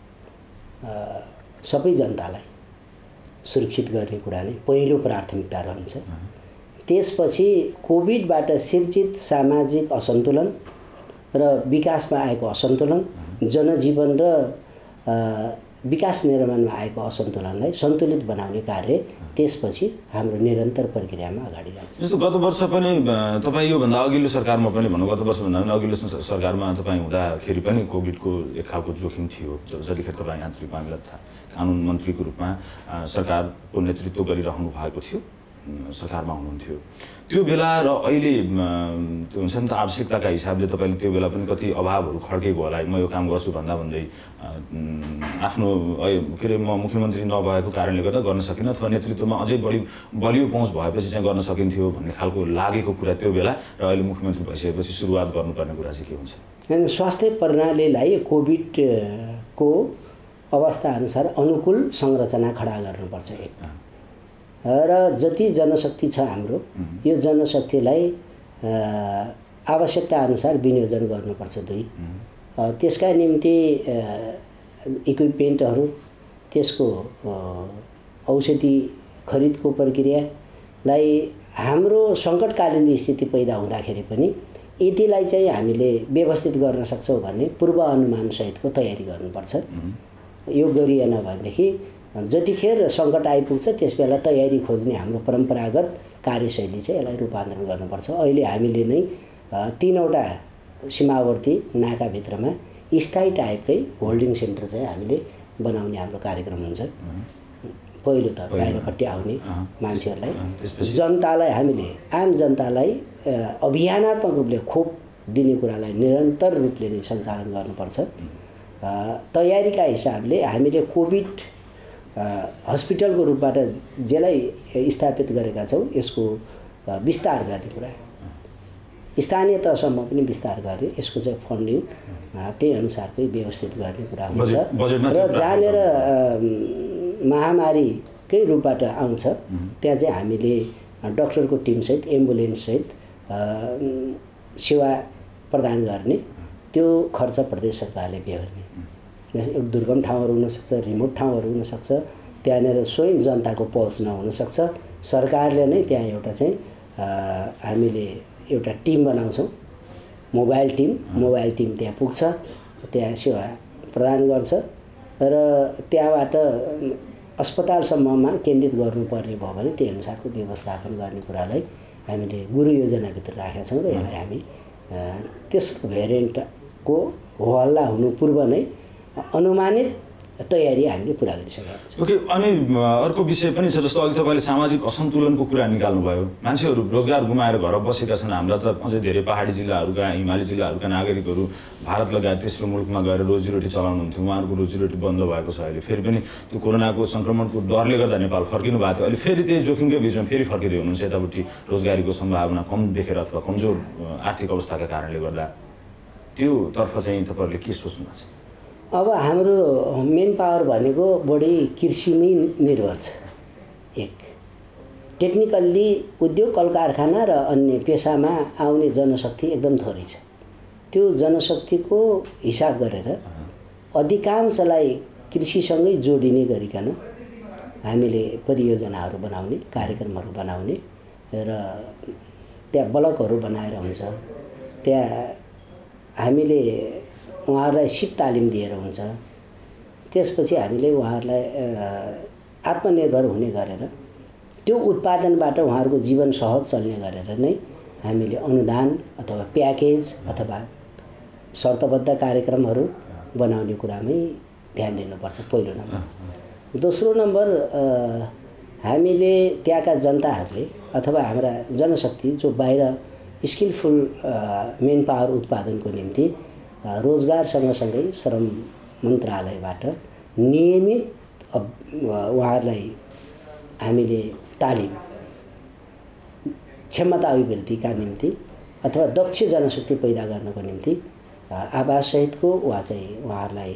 सबै जनतालाई सुरक्षित गर्ने कुरा नै पहिलो प्राथमिकता रहन्छ। त्यसपछि कोभिडबाट सिर्जित सामाजिक असन्तुलन र विकासमा आएको असन्तुलन, जनजीवन र विकास निर्माणमा आएको असन्तुलनलाई सन्तुलित बनाउने कार्य त्यसपछि हाम्रो निरन्तर प्रक्रियामा अगाडि जान्छ। जस्तो गत वर्ष पनि तपाईँ योभन्दा अघिल्लो सरकारमा पनि भनौँ, गत वर्षभन्दा पनि अघिल्लो सरकारमा तपाईँ हुँदाखेरि पनि कोभिडको एक खालको जोखिम थियो। जतिखेर तपाईँ आन्तरिक मामिला तथा कानुन मन्त्रीको रूपमा सरकारको नेतृत्व गरिरहनु भएको थियो, सरकारमा हुनुहुन्थ्यो। त्यो बेला र अहिले त्यो हुन्छ नि त आवश्यकताका हिसाबले तपाईँले त्यो बेला पनि कति अभावहरू खड्केको होला। म यो काम गर्छु भन्दा भन्दै आफ्नो के अरे म मुख्यमन्त्री नभएको कारणले गर्दा गर्न सकिनँ अथवा नेतृत्वमा अझै बढी बलियो पहुँच भएपछि चाहिँ गर्न सकिन्थ्यो भन्ने खालको लागेको कुरा त्यो बेला र अहिले मुख्यमन्त्री भइसकेपछि सुरुवात गर्नुपर्ने कुरा चाहिँ के हुन्छ? स्वास्थ्य प्रणालीलाई कोभिडको अवस्थाअनुसार अनुकूल संरचना खडा गर्नुपर्छ एक, र जति जनशक्ति छ हाम्रो यो जनशक्तिलाई आवश्यकता अनुसार विनियोजन गर्नुपर्छ दुई। त्यसका निम्ति इक्विपमेन्टहरू, त्यसको औषधि खरिदको प्रक्रियालाई हाम्रो सङ्कटकालीन स्थिति पैदा हुँदाखेरि पनि यतिलाई चाहिँ हामीले व्यवस्थित गर्न सक्छौँ भन्ने पूर्व अनुमानसहितको तयारी गर्नुपर्छ। यो गरिएन भनेदेखि जतिखेर सङ्कट आइपुग्छ त्यसबेला तयारी खोज्ने हाम्रो परम्परागत कार्यशैली चाहिँ यसलाई रूपान्तरण गर्नुपर्छ। अहिले हामीले नै तीनवटा सीमावर्ती नाकाभित्रमा स्थायी टाइपकै होल्डिङ सेन्टर चाहिँ हामीले बनाउने हाम्रो कार्यक्रम हुन्छ। पहिलो त बाहिरपट्टि आउने मान्छेहरूलाई, जनतालाई हामीले आम जनतालाई अभियानात्मक रूपले खोप दिने कुरालाई निरन्तर रूपले नै सञ्चालन गर्नुपर्छ। तयारीका हिसाबले हामीले कोभिड हस्पिटलको रूपबाट जेलाई स्थापित गरेका छौँ यसको विस्तार गर्ने कुरा, स्थानीय तहसम्म पनि विस्तार गर्ने, यसको चाहिँ फन्डिङ त्यही अनुसारकै व्यवस्थित गर्ने कुरा हुन्छ। र जहाँनिर महामारीकै रूपबाट आउँछ त्यहाँ चाहिँ हामीले डक्टरको टिमसहित एम्बुलेन्ससहित सेवा प्रदान गर्ने, त्यो खर्च प्रदेश सरकारले बेहोर्ने। जस्तै दुर्गम ठाउँहरू हुनसक्छ, रिमोट ठाउँहरू हुनसक्छ, त्यहाँनिर स्वयं जनताको पहुँच नहुनसक्छ। सरकारले नै त्यहाँ एउटा चाहिँ हामीले एउटा टिम बनाउँछौँ, मोबाइल टिम। मोबाइल टिम त्यहाँ पुग्छ, त्यहाँ सेवा प्रदान गर्छ र त्यहाँबाट अस्पतालसम्ममा केन्द्रित गर्नुपर्ने भयो भने त्यही अनुसारको व्यवस्थापन गर्ने कुरालाई हामीले गुरु योजनाभित्र राखेका छौँ र यसलाई हामी त्यस भेरिएन्टको हो हल्ला हुनु पूर्व नै अनुमानित तयारी हामीले पुरा गरिसकेका छौँ। ओके, अनि अर्को विषय पनि छ, जस्तो अघि तपाईँले सामाजिक असन्तुलनको कुरा निकाल्नुभयो। मान्छेहरू रोजगार गुमाएर घर बसेका छन्। हाम्रा त अझै धेरै पहाडी जिल्लाहरूका, हिमाली जिल्लाहरूका नागरिकहरू भारत लगायत तेस्रो मुलुकमा गएर रोजीरोटी चलाउनुहुन्थ्यो। उहाँहरूको रोजीरोटी बन्द भएको छ अहिले। फेरि पनि त्यो कोरोनाको सङ्क्रमणको डरले गर्दा नेपाल फर्किनु भएको थियो। अहिले फेरि त्यही जोखिमकै बिचमा फेरि फर्किँदै हुनुहुन्छ यतापट्टि। रोजगारीको सम्भावना कम देखेर अथवा कमजोर आर्थिक अवस्थाका कारणले गर्दा त्योतर्फ चाहिँ तपाईँहरूले के सोच्नुभएको छ? अब हाम्रो मेन पावर भनेको बढी कृषिमै निर्भर छ। एक टेक्निकल्ली उद्योग कल कारखाना र अन्य पेसामा आउने जनशक्ति एकदम थोरै छ। त्यो जनशक्तिको हिसाब गरेर अधिकांशलाई कृषिसँगै जोडिने गरिकन हामीले परियोजनाहरू बनाउने, कार्यक्रमहरू बनाउने र त्यहाँ ब्लकहरू बनाएर हुन्छ। त्यहाँ हामीले उहाँहरूलाई सिप तालिम दिएर हुन्छ। त्यसपछि हामीले उहाँहरूलाई आत्मनिर्भर हुने गरेर त्यो उत्पादनबाट उहाँहरूको जीवन सहज चल्ने गरेर नै हामीले अनुदान अथवा प्याकेज अथवा शर्तबद्ध कार्यक्रमहरू बनाउने कुरामै ध्यान दिनुपर्छ पहिलो नम्बर। दोस्रो नम्बर हामीले त्यहाँका जनताहरूले अथवा हाम्रा जनशक्ति जो बाहिर स्किलफुल मेन पावर उत्पादनको निम्ति रोजगार सँगसँगै श्रम मन्त्रालयबाट नियमित उहाँहरूलाई हामीले तालिम क्षमता अभिवृद्धिका निम्ति अथवा दक्ष जनशक्ति पैदा गर्नको निम्ति आवाससहितको वा चाहिँ उहाँहरूलाई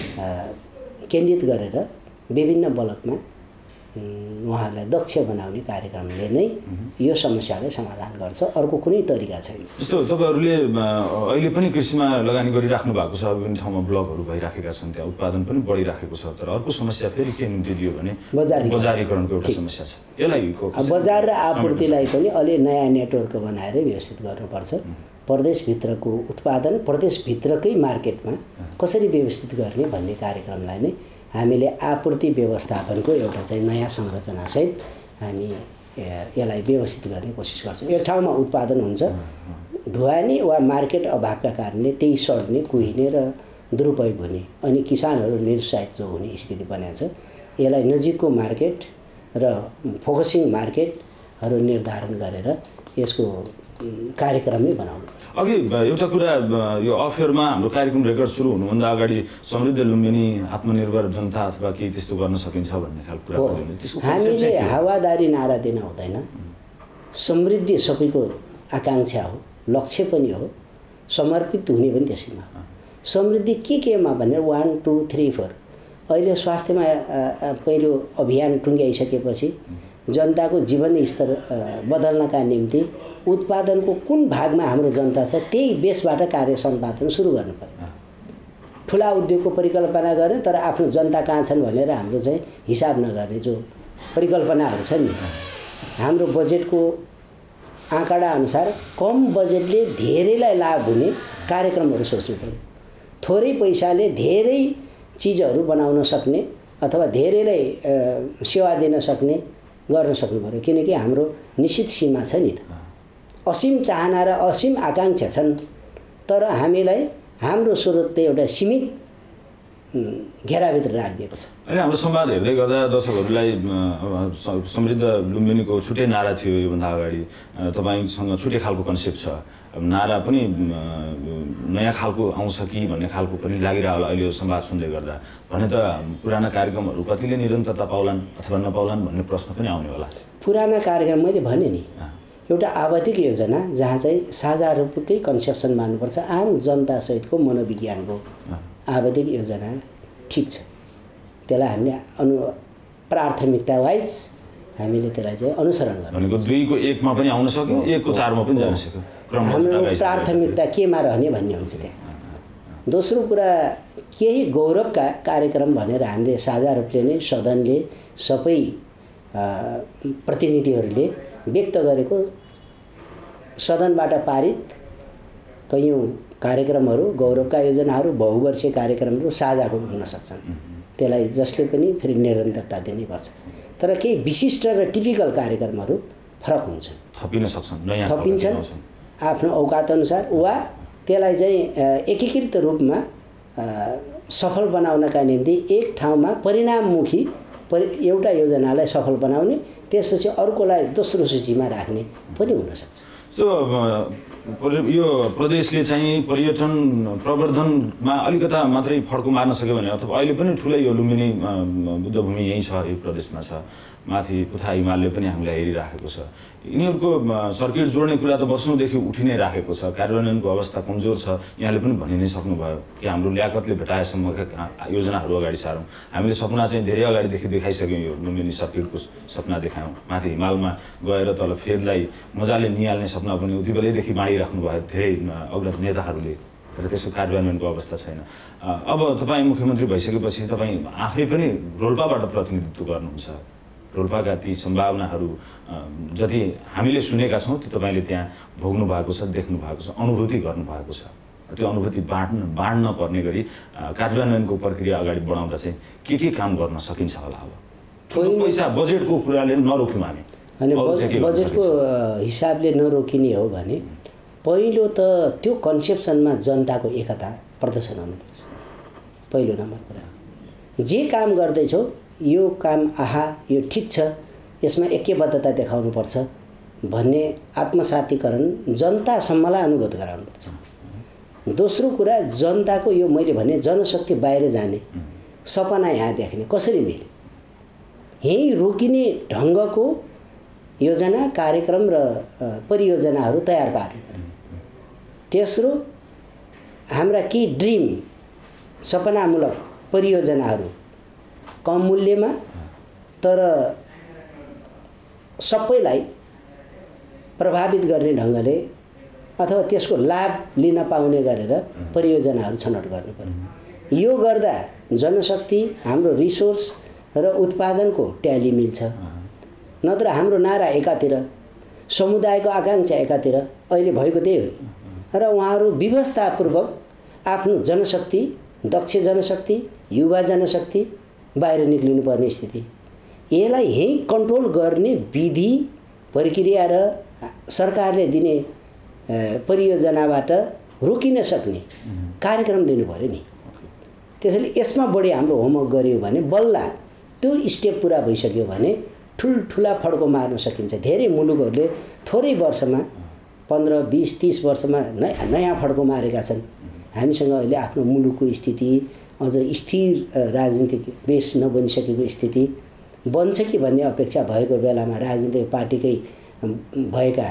केन्द्रित गरेर विभिन्न ब्लकमा उहाँहरूलाई दक्ष बनाउने कार्यक्रमले नै यो समस्यालाई समाधान गर्छ। अर्को कुनै तरिका छैन। जस्तो तपाईँहरूले अहिले पनि कृषिमा लगानी गरिराख्नु भएको छ। विभिन्न ठाउँमा ब्लकहरू भइराखेका छन्, त्यहाँ उत्पादन पनि बढिराखेको छ। तर अर्को समस्या फेरि के निम्ति दियो भने बजारीकरणको एउटा समस्या छ। यसलाई बजार र आपूर्तिलाई पनि अलि नयाँ नेटवर्क बनाएर व्यवस्थित गर्नुपर्छ। प्रदेशभित्रको उत्पादन प्रदेशभित्रकै मार्केटमा कसरी व्यवस्थित गर्ने भन्ने कार्यक्रमलाई नै हामीले आपूर्ति व्यवस्थापनको एउटा चाहिँ नयाँ संरचनासहित हामी यसलाई व्यवस्थित गर्ने कोसिस गर्छौँ। एक ठाउँमा उत्पादन हुन्छ, ढुवानी वा मार्केट अभावका कारणले त्यही सड्ने, कुहिने र दुरुपयोग हुने अनि किसानहरू निरुत्साहित जो हुने स्थिति बनेको छ। यसलाई नजिकको मार्केट र फोकसिङ मार्केटहरू निर्धारण गरेर यसको कार्यक्रमै बनाउनु। अघि एउटा कुरा, यो अफेयरमा हाम्रो कार्यक्रम रेकर्ड सुरु हुनुभन्दा अगाडि समृद्ध लुम्बिनी आत्मनिर्भर जनता अथवा केही त्यस्तो गर्न सकिन्छ भन्ने खालको कुरा गर्दै हामीले हावादारी नारा दिन हुँदैन। समृद्धि सबैको आकाङ्क्षा हो, लक्ष्य पनि हो, समर्पित हुने पनि त्यसैमा। समृद्धि के केमा भने वान टू थ्री फोर अहिले स्वास्थ्यमा पहिलो अभियान टुङ्ग्याइसकेपछि जनताको जीवन स्तर बदल्नका निम्ति उत्पादनको कुन भागमा हाम्रो जनता छ त्यही बेसबाट कार्य सम्पादन सुरु गर्नु पर्यो। ठुला उद्योगको परिकल्पना गर्ने तर आफ्नो जनता कहाँ छन् भनेर हाम्रो चाहिँ हिसाब नगर्ने जो परिकल्पनाहरू छन् नि, हाम्रो बजेटको आँकडा अनुसार कम बजेटले धेरैलाई लाभ हुने कार्यक्रमहरू सोच्नु पर्यो। थोरै पैसाले धेरै चिजहरू बनाउन सक्ने अथवा धेरैलाई सेवा दिन सक्ने गर्न सक्नु पर्यो। किनकि हाम्रो निश्चित सीमा छ नि त, असीम चाहना र असीम आकाङ्क्षा छन्। तर हामीलाई हाम्रो स्रोत चाहिँ एउटा सीमित घेराभित्र राखिदिएको छ। अहिले हाम्रो संवाद हेर्दै गर्दा दर्शकहरूलाई समृद्ध लुम्बिनीको छुट्टै नारा थियो योभन्दा अगाडि, तपाईँसँग छुट्टै खालको कन्सेप्ट छ। अब नारा पनि नयाँ खालको आउँछ कि भन्ने खालको पनि लागिरह्यो होला अहिले यो संवाद सुन्दै गर्दा। भने त पुराना कार्यक्रमहरू कतिले निरन्तरता पाउलान् अथवा नपाउलान् भन्ने प्रश्न पनि आउने होला। पुराना कार्यक्रम मैले भने नि एउटा आवधिक योजना जहाँ चाहिँ साझा रूपकै कन्सेप्सन मान्नुपर्छ। आम जनतासहितको मनोविज्ञानको आवधिक योजना ठिक छ, त्यसलाई हामीले अनु प्राथमिकता वाइज हामीले त्यसलाई चाहिँ अनुसरण गर्नु। भनेको दुईको एकमा पनि आउन सक्यो, एकको चारमा पनि जान सक्यो। हाम्रो प्राथमिकता केमा रहने भन्ने हुन्छ त्यहाँ। दोस्रो कुरा, केही गौरवका कार्यक्रम भनेर हामीले साझा रूपले नै सदनले सबै प्रतिनिधिहरूले व्यक्त गरेको सदनबाट पारित कयौँ कार्यक्रमहरू, गौरवका योजनाहरू, बहुवर्षीय कार्यक्रमहरू साझाको हुन सक्छन्। त्यसलाई जसले पनि फेरि निरन्तरता दिनैपर्छ। तर केही विशिष्ट र टिपिकल कार्यक्रमहरू फरक हुन्छन्, थपिन सक्छन्, नयाँ थपिन्छन् आफ्नो औकात अनुसार वा त्यसलाई चाहिँ एकीकृत रूपमा सफल बनाउनका निम्ति एक ठाउँमा परिणाममुखी परि एउटा योजनालाई सफल बनाउने त्यसपछि अर्कोलाई दोस्रो सूचीमा राख्ने पनि हुनसक्छ। सो यो प्रदेशले चाहिँ पर्यटन प्रवर्धनमा अलिकता मात्रै फड्को मार्न सक्यो भने अथवा अहिले पनि ठुलै यो लुम्बिनी बुद्धभूमि यहीँ छ, यो प्रदेशमा छ, माथि पुथा हिमालले पनि हामीलाई हेरिराखेको छ। यिनीहरूको सर्किट जोड्ने कुरा त वर्षौँदेखि उठि नै राखेको छ, कार्यान्वयनको अवस्था कमजोर छ। यहाँले पनि भनि नै सक्नुभयो कि हाम्रो ल्याकतले भेटाएसम्मका योजनाहरू अगाडि सारौँ। हामीले सपना चाहिँ धेरै अगाडिदेखि देखाइसक्यौँ, यो लुम्बिनी सर्किटको सपना देखायौँ। माथि हिमालमा गएर तल फेदलाई मजाले निहाल्ने सपना पनि उति बेलैदेखि बाँडिराख्नु भयो धेरै अग्रज नेताहरूले, तर त्यसको कार्यान्वयनको अवस्था छैन। अब तपाईँ मुख्यमन्त्री भइसकेपछि तपाईँ आफै पनि रोल्पाबाट प्रतिनिधित्व गर्नुहुन्छ। रोल्पाका ती सम्भावनाहरू जति हामीले सुनेका छौँ त्यो तपाईँले त्यहाँ भोग्नु भएको छ, देख्नु भएको छ, अनुभूति गर्नुभएको छ। त्यो अनुभूति बाँड्न बाँड्न पर्ने गरी कार्यान्वयनको प्रक्रिया अगाडि बढाउँदा चाहिँ के के काम गर्न सकिन्छ होला? अब पैसा बजेटको कुराले नरोक्यौँ हामी, अनि बजेटको हिसाबले नरोकिने हो भने पहिलो त त्यो कन्सेप्सनमा जनताको एकता प्रदर्शन हुनुपर्छ। पहिलो नम्बर कुरा, जे काम गर्दैछौ यो काम आहा यो ठिक छ, यसमा ऐक्यबद्धता देखाउनुपर्छ भन्ने आत्मसातीकरण जनतासम्मलाई अनुभूत गराउनुपर्छ। दोस्रो कुरा, जनताको यो मैले भने जनशक्ति बाहिर जाने सपना यहाँ देख्ने कसरी मिल्यो, यहीँ रोकिने ढङ्गको योजना कार्यक्रम र परियोजनाहरू तयार पार्नु पर्यो। तेस्रो, हाम्रा केही ड्रिम सपनामूलक परियोजनाहरू कम मूल्यमा तर सबैलाई प्रभावित गर्ने ढङ्गले अथवा त्यसको लाभ लिन पाउने गरेर परियोजनाहरू छनौट गर्नु पर्यो। यो गर्दा जनशक्ति, हाम्रो रिसोर्स र उत्पादनको ट्याली मिल्छ। नत्र हाम्रो नारा एकातिर, समुदायको आकाङ्क्षा एकातिर, अहिले भएको त्यही हो। र उहाँहरू व्यवस्थापूर्वक आफ्नो जनशक्ति, दक्ष जनशक्ति, युवा जनशक्ति बाहिर निक्लिनु पर्ने स्थिति, यसलाई यहीँ कन्ट्रोल गर्ने विधि प्रक्रिया र सरकारले दिने परियोजनाबाट रोकिन सक्ने कार्यक्रम दिनु पर्यो नि। त्यसैले यसमा बढी हाम्रो होमवर्क गर्यो भने बल्ल त्यो स्टेप पुरा भइसक्यो भने ठुल्ठुला फड्को मार्न सकिन्छ। धेरै मुलुकहरूले थोरै वर्षमा पन्ध्र बिस तीस वर्षमा नयाँ नयाँ फड्को मारेका छन्। हामीसँग अहिले आफ्नो मुलुकको स्थिति अझ स्थिर राजनीतिक बेस नबनिसकेको स्थिति बन्छ कि भन्ने अपेक्षा भएको बेलामा राजनीतिक पार्टीकै भएका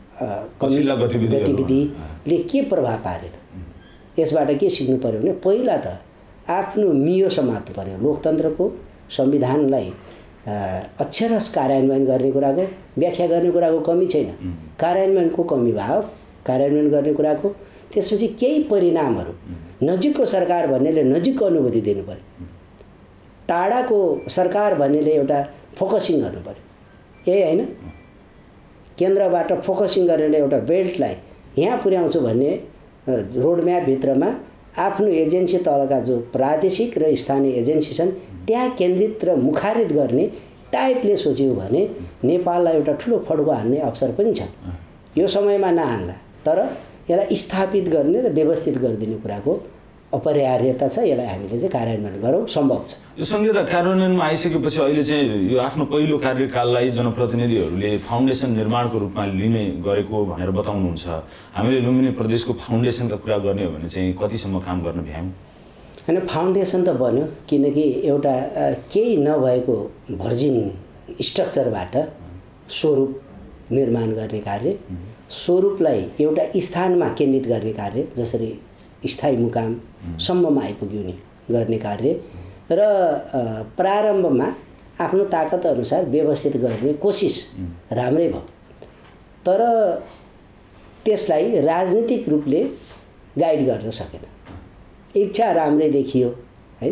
गतिविधिले के प्रभाव पार्यो त? यसबाट के सिक्नु पर्यो भने पहिला त आफ्नो मियो समात्नु पर्यो। लोकतन्त्रको संविधानलाई अक्षरश कार्यान्वयन गर्ने कुराको व्याख्या गर्ने कुराको कमी छैन, कार्यान्वयनको कमी भयो कार्यान्वयन गर्ने कुराको। त्यसपछि केही परिणामहरू नजिकको सरकार भन्नेले नजिकको अनुभूति दिनु पर्यो, टाढाको सरकार भन्नेले एउटा फोकसिङ गर्नु पर्यो। यही होइन, केन्द्रबाट फोकसिङ गरेर एउटा बेल्टलाई यहाँ पुर्याउँछु भन्ने रोडम्यापभित्रमा आफ्नो एजेन्सी तलका जो प्रादेशिक र स्थानीय एजेन्सी छन् त्यहाँ केन्द्रित र मुखारित गर्ने टाइपले सोच्यो भने नेपाललाई एउटा ठुलो फड्को हान्ने अवसर पनि छ। यो समयमा नहान्ला, तर यसलाई स्थापित गर्ने र व्यवस्थित गरिदिने कुराको अपरिहार्यता छ। यसलाई हामीले चाहिँ कार्यान्वयन गरौँ, सम्भव छ। यो संहिता कार्यान्वयनमा आइसकेपछि अहिले चाहिँ यो आफ्नो पहिलो कार्यकाललाई जनप्रतिनिधिहरूले फाउन्डेसन निर्माणको रूपमा लिने गरेको भनेर बताउनुहुन्छ। हामीले लुम्बिनी प्रदेशको फाउन्डेसनका कुरा गर्ने हो भने चाहिँ कतिसम्म काम गर्न भ्यायौँ? होइन, फाउन्डेसन त बन्यो, किनकि एउटा केही नभएको भर्जिन स्ट्रक्चरबाट स्वरूप निर्माण गर्ने कार्य, स्वरूपलाई एउटा स्थानमा केन्द्रित गर्ने कार्य, जसरी स्थायी मुकामसम्ममा आइपुग्यो नि गर्ने कार्य र प्रारम्भमा आफ्नो ताकत अनुसार व्यवस्थित गर्ने कोसिस राम्रै भयो। तर त्यसलाई राजनीतिक रूपले गाइड गर्न सकेन। इच्छा राम्रै देखियो हैन,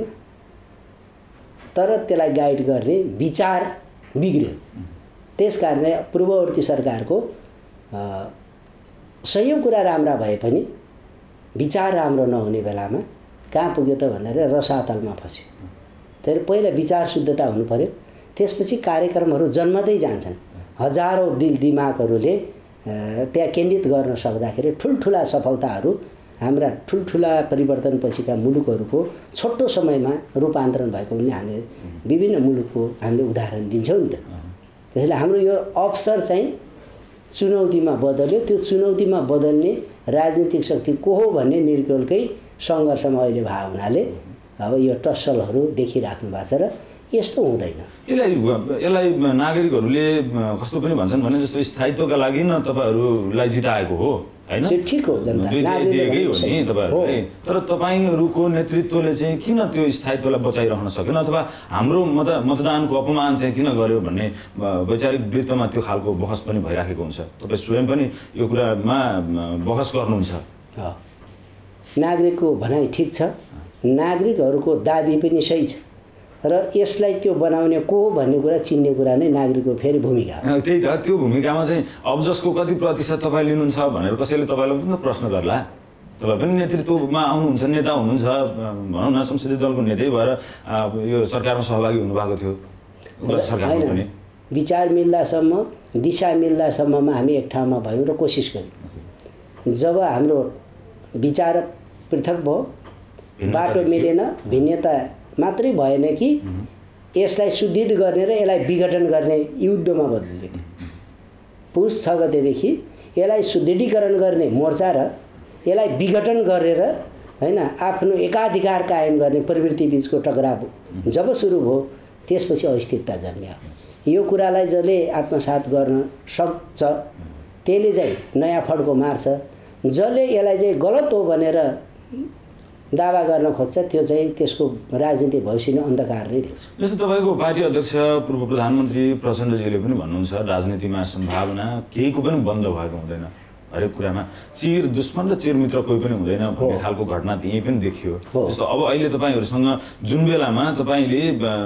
तर त्यसलाई गाइड गर्ने विचार बिग्रियो। त्यसकारणले पूर्ववर्ती सरकारको सयौं कुरा राम्रा भए पनि विचार राम्रो नहुने बेलामा कहाँ पुग्यो त भन्दाखेरि रसातलमा फस्यो। तर पहिला विचार शुद्धता हुनु पर्यो, त्यसपछि कार्यक्रमहरू जन्मदै जान्छन्। हजारौं दिल दिमागहरूले त्यहाँ केन्द्रित गर्न सक्दाखेरि ठुल्ठुला सफलताहरू हाम्रा ठुल्ठुला परिवर्तनपछिका मुलुकहरूको छोटो समयमा रूपान्तरण भएको पनि हामीले विभिन्न मुलुकको हामीले उदाहरण दिन्छौँ नि त। त्यसैले हाम्रो यो अवसर चाहिँ चुनौतीमा बदल्यो। त्यो चुनौतीमा बदल्ने राजनीतिक शक्ति को हो भन्ने निर्गोलकै सङ्घर्षमा अहिले भएको हुनाले अब यो टस्सलहरू देखिराख्नु भएको छ र यस्तो हुँदैन। यसलाई यसलाई नागरिकहरूले कस्तो पनि भन्छन् भने जस्तो स्थायित्वका लागि न तपाईँहरूलाई जिताएको हो हैन, त्यो ठिक हो, जनता दिएकै हो नि तपाईँहरूले। तर तपाईँहरूको नेतृत्वले चाहिँ किन त्यो स्थायित्वलाई बचाइरहन सकेन अथवा हाम्रो मत मतदानको अपमान चाहिँ किन गर्यो भन्ने वैचारिक वृत्तमा त्यो खालको बहस पनि भइराखेको हुन्छ। तपाईँ स्वयं पनि यो कुरामा बहस गर्नुहुन्छ। नागरिकको भनाइ ठिक छ, नागरिकहरूको दाबी पनि सही छ र यसलाई त्यो बनाउने को हो भन्ने कुरा चिन्ने कुरा नै नागरिकको फेरि भूमिका हो। त्यही त, त्यो भूमिकामा चाहिँ अब जसको कति प्रतिशत तपाईँ लिनुहुन्छ भनेर कसैले तपाईँलाई पनि प्रश्न गर्ला। तपाईँ पनि नेतृत्वमा आउनुहुन्छ, नेता हुनुहुन्छ, भनौँ न संसदीय दलको नेतै भएर यो सरकारमा सहभागी हुनुभएको थियो। सरकारमा पनि विचार मिल्दासम्म, दिशा मिल्दासम्ममा हामी एक ठाउँमा भयौँ र कोसिस गऱ्यौँ। जब हाम्रो विचार पृथक भयो, बाटो मिलेन, भिन्नता मात्रै भएन कि यसलाई सुदृढ गर्ने र यसलाई विघटन गर्ने युद्धमा बदलियो। पुस छ गतेदेखि यसलाई सुदृढीकरण गर्ने मोर्चा र यसलाई विघटन गरेर हैन आफ्नो एकाधिकार कायम गर्ने प्रवृत्ति बीचको टकराव जब सुरु भयो त्यसपछि अस्थिरता जन्म्यो। यो कुरालाई जसले आत्मसात गर्न सक्छ त्यसले चाहिँ नयाँ फड्को मार्छ, जसले यसलाई चाहिँ गलत हो भनेर दावा गर्न खोज्छ त्यो चाहिँ त्यसको राजनीतिक भविष्य नै अन्धकार नै देख्छ। जस्तो तपाईँको पार्टी अध्यक्ष पूर्व प्रधानमन्त्री प्रचण्डजीले पनि भन्नुहुन्छ राजनीतिमा सम्भावना केहीको पनि बन्द भएको हुँदैन, हरेक कुरामा चिर दुश्मन र चिर मित्र कोही पनि हुँदैन भन्ने खालको घटना त्यहीँ पनि देखियो। जस्तो अब अहिले तपाईँहरूसँग जुन बेलामा तपाईँले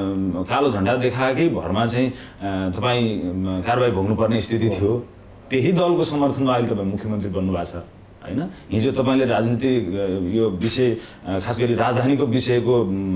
कालो झन्डा देखाएकै भरमा चाहिँ तपाईँ कारबाही भोग्नुपर्ने स्थिति थियो, त्यही दलको समर्थनमा अहिले तपाईँ मुख्यमन्त्री बन्नुभएको छ हैन। हिजो तपाईँले राजनीतिक यो विषय खास गरी राजधानीको विषयको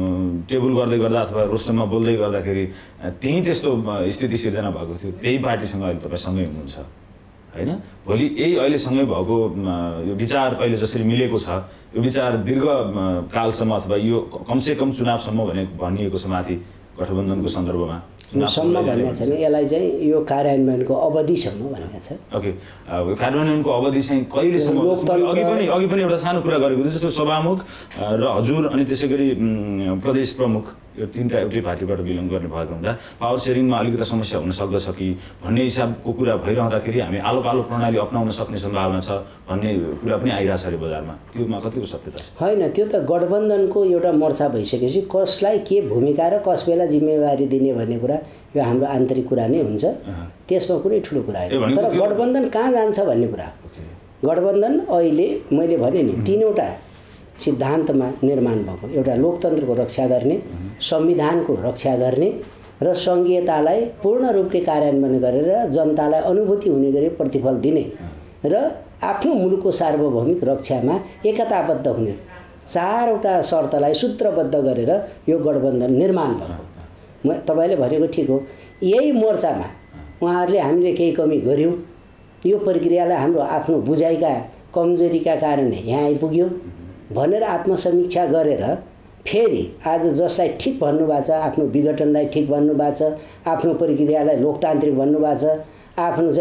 टेबल गर्दै गर्दा अथवा रोस्टरमा बोल्दै गर्दाखेरि त्यही त्यस्तो स्थिति सिर्जना भएको थियो, त्यही पार्टीसँग अहिले तपाईँ सँगै हुनुहुन्छ हैन। भोलि यही अहिले सँगै भएको यो विचार अहिले जसरी मिलेको छ, यो विचार दीर्घ कालसम्म अथवा यो कमसेकम चुनावसम्म भने भनिएको छ माथि गठबन्धनको सन्दर्भमा सम्म भन्ने छैन, यसलाई चाहिँ यो कार्यान्वयनको अवधिसम्म भन्ने छ। ओके, कार्यान्वयनको अवधि चाहिँ कहिलेसम्म? अघि पनि अघि पनि एउटा सानो कुरा गरेको थियो, जस्तो सभामुख र हजुर अनि त्यसै गरी प्रदेश प्रमुख यो तीनटा एउटै पार्टीबाट बिलोङ गर्ने भएको हुँदा पावर सेयरिङमा अलिकति समस्या हुन सक्दछ कि भन्ने हिसाबको कुरा भइरहँदाखेरि हामी आलो पालो प्रणाली अपनाउन सक्ने सम्भावना छ भन्ने कुरा पनि आइरहेछ अरे बजारमा, त्योमा कतिको सत्यता छ? होइन, त्यो त गठबन्धनको एउटा मोर्चा भइसकेपछि कसलाई के भूमिका र कस बेला जिम्मेवारी दिने भन्ने कुरा यो हाम्रो आन्तरिक कुरा नै हुन्छ, त्यसमा कुनै ठुलो कुरा होइन। तर गठबन्धन कहाँ जान्छ भन्ने कुरा, गठबन्धन अहिले मैले भने नि तीनवटा सिद्धान्तमा निर्माण भएको, एउटा लोकतन्त्रको रक्षा गर्ने, संविधानको रक्षा गर्ने र सङ्घीयतालाई पूर्ण रूपले कार्यान्वयन गरेर जनतालाई अनुभूति हुने गरी प्रतिफल दिने र आफ्नो मुलुकको सार्वभौमिक रक्षामा एकताबद्ध हुने चारवटा शर्तलाई सूत्रबद्ध गरेर यो गठबन्धन निर्माण भएको। म तपाईँले भनेको ठिक हो, यही मोर्चामा उहाँहरूले हामीले केही कमी गऱ्यौँ, यो प्रक्रियालाई हाम्रो आफ्नो बुझाइका कमजोरीका कारणले यहाँ आइपुग्यो भनेर आत्मसमीक्षा गरेर फेरि आज जसलाई ठिक भन्नुभएको छ, आफ्नो विघटनलाई ठिक भन्नुभएको छ, आफ्नो प्रक्रियालाई लोकतान्त्रिक भन्नुभएको छ, आफ्नो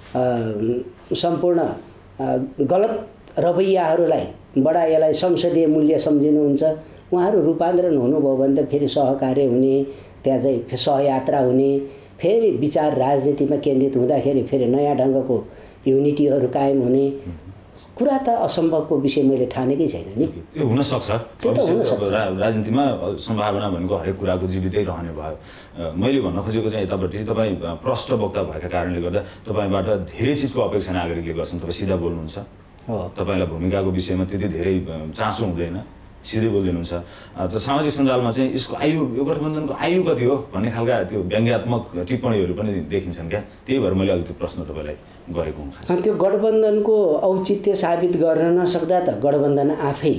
चाहिँ सम्पूर्ण गलत रवैयाहरूलाई बडा यसलाई संसदीय मूल्य सम्झिनुहुन्छ, उहाँहरू रूपान्तरण हुनुभयो भने त फेरि सहकार्य हुने, त्यहाँ चाहिँ सहयात्रा हुने, फेरि विचार राजनीतिमा केन्द्रित हुँदाखेरि फेरि नयाँ ढङ्गको युनिटीहरू कायम हुने कुरा त असम्भवको विषय मैले ठानेकै छैन नि। यो हुन सक्छ, राजनीतिमा सम्भावना भनेको हरेक कुराको जीवितै रहने भयो। मैले भन्न खोजेको चाहिँ यतापट्टि तपाईँ प्रष्ट वक्ता भएका कारणले गर्दा तपाईँबाट धेरै चिजको अपेक्षा नागरिकले गर्छन्, तपाईँ सिधा बोल्नुहुन्छ, तपाईँलाई भूमिकाको विषयमा त्यति धेरै चासो हुँदैन, सिधै बोलिदिनुहुन्छ। त सामाजिक सञ्जालमा चाहिँ यसको आयु, यो गठबन्धनको आयु कति हो भन्ने खालका त्यो व्यङ्ग्यात्मक टिप्पणीहरू पनि देखिन्छन् क्या, त्यही भएर मैले अलिकति प्रश्न तपाईँलाई गरेको हुँ। त्यो गठबन्धनको औचित्य साबित गर्न नसक्दा त गठबन्धन आफै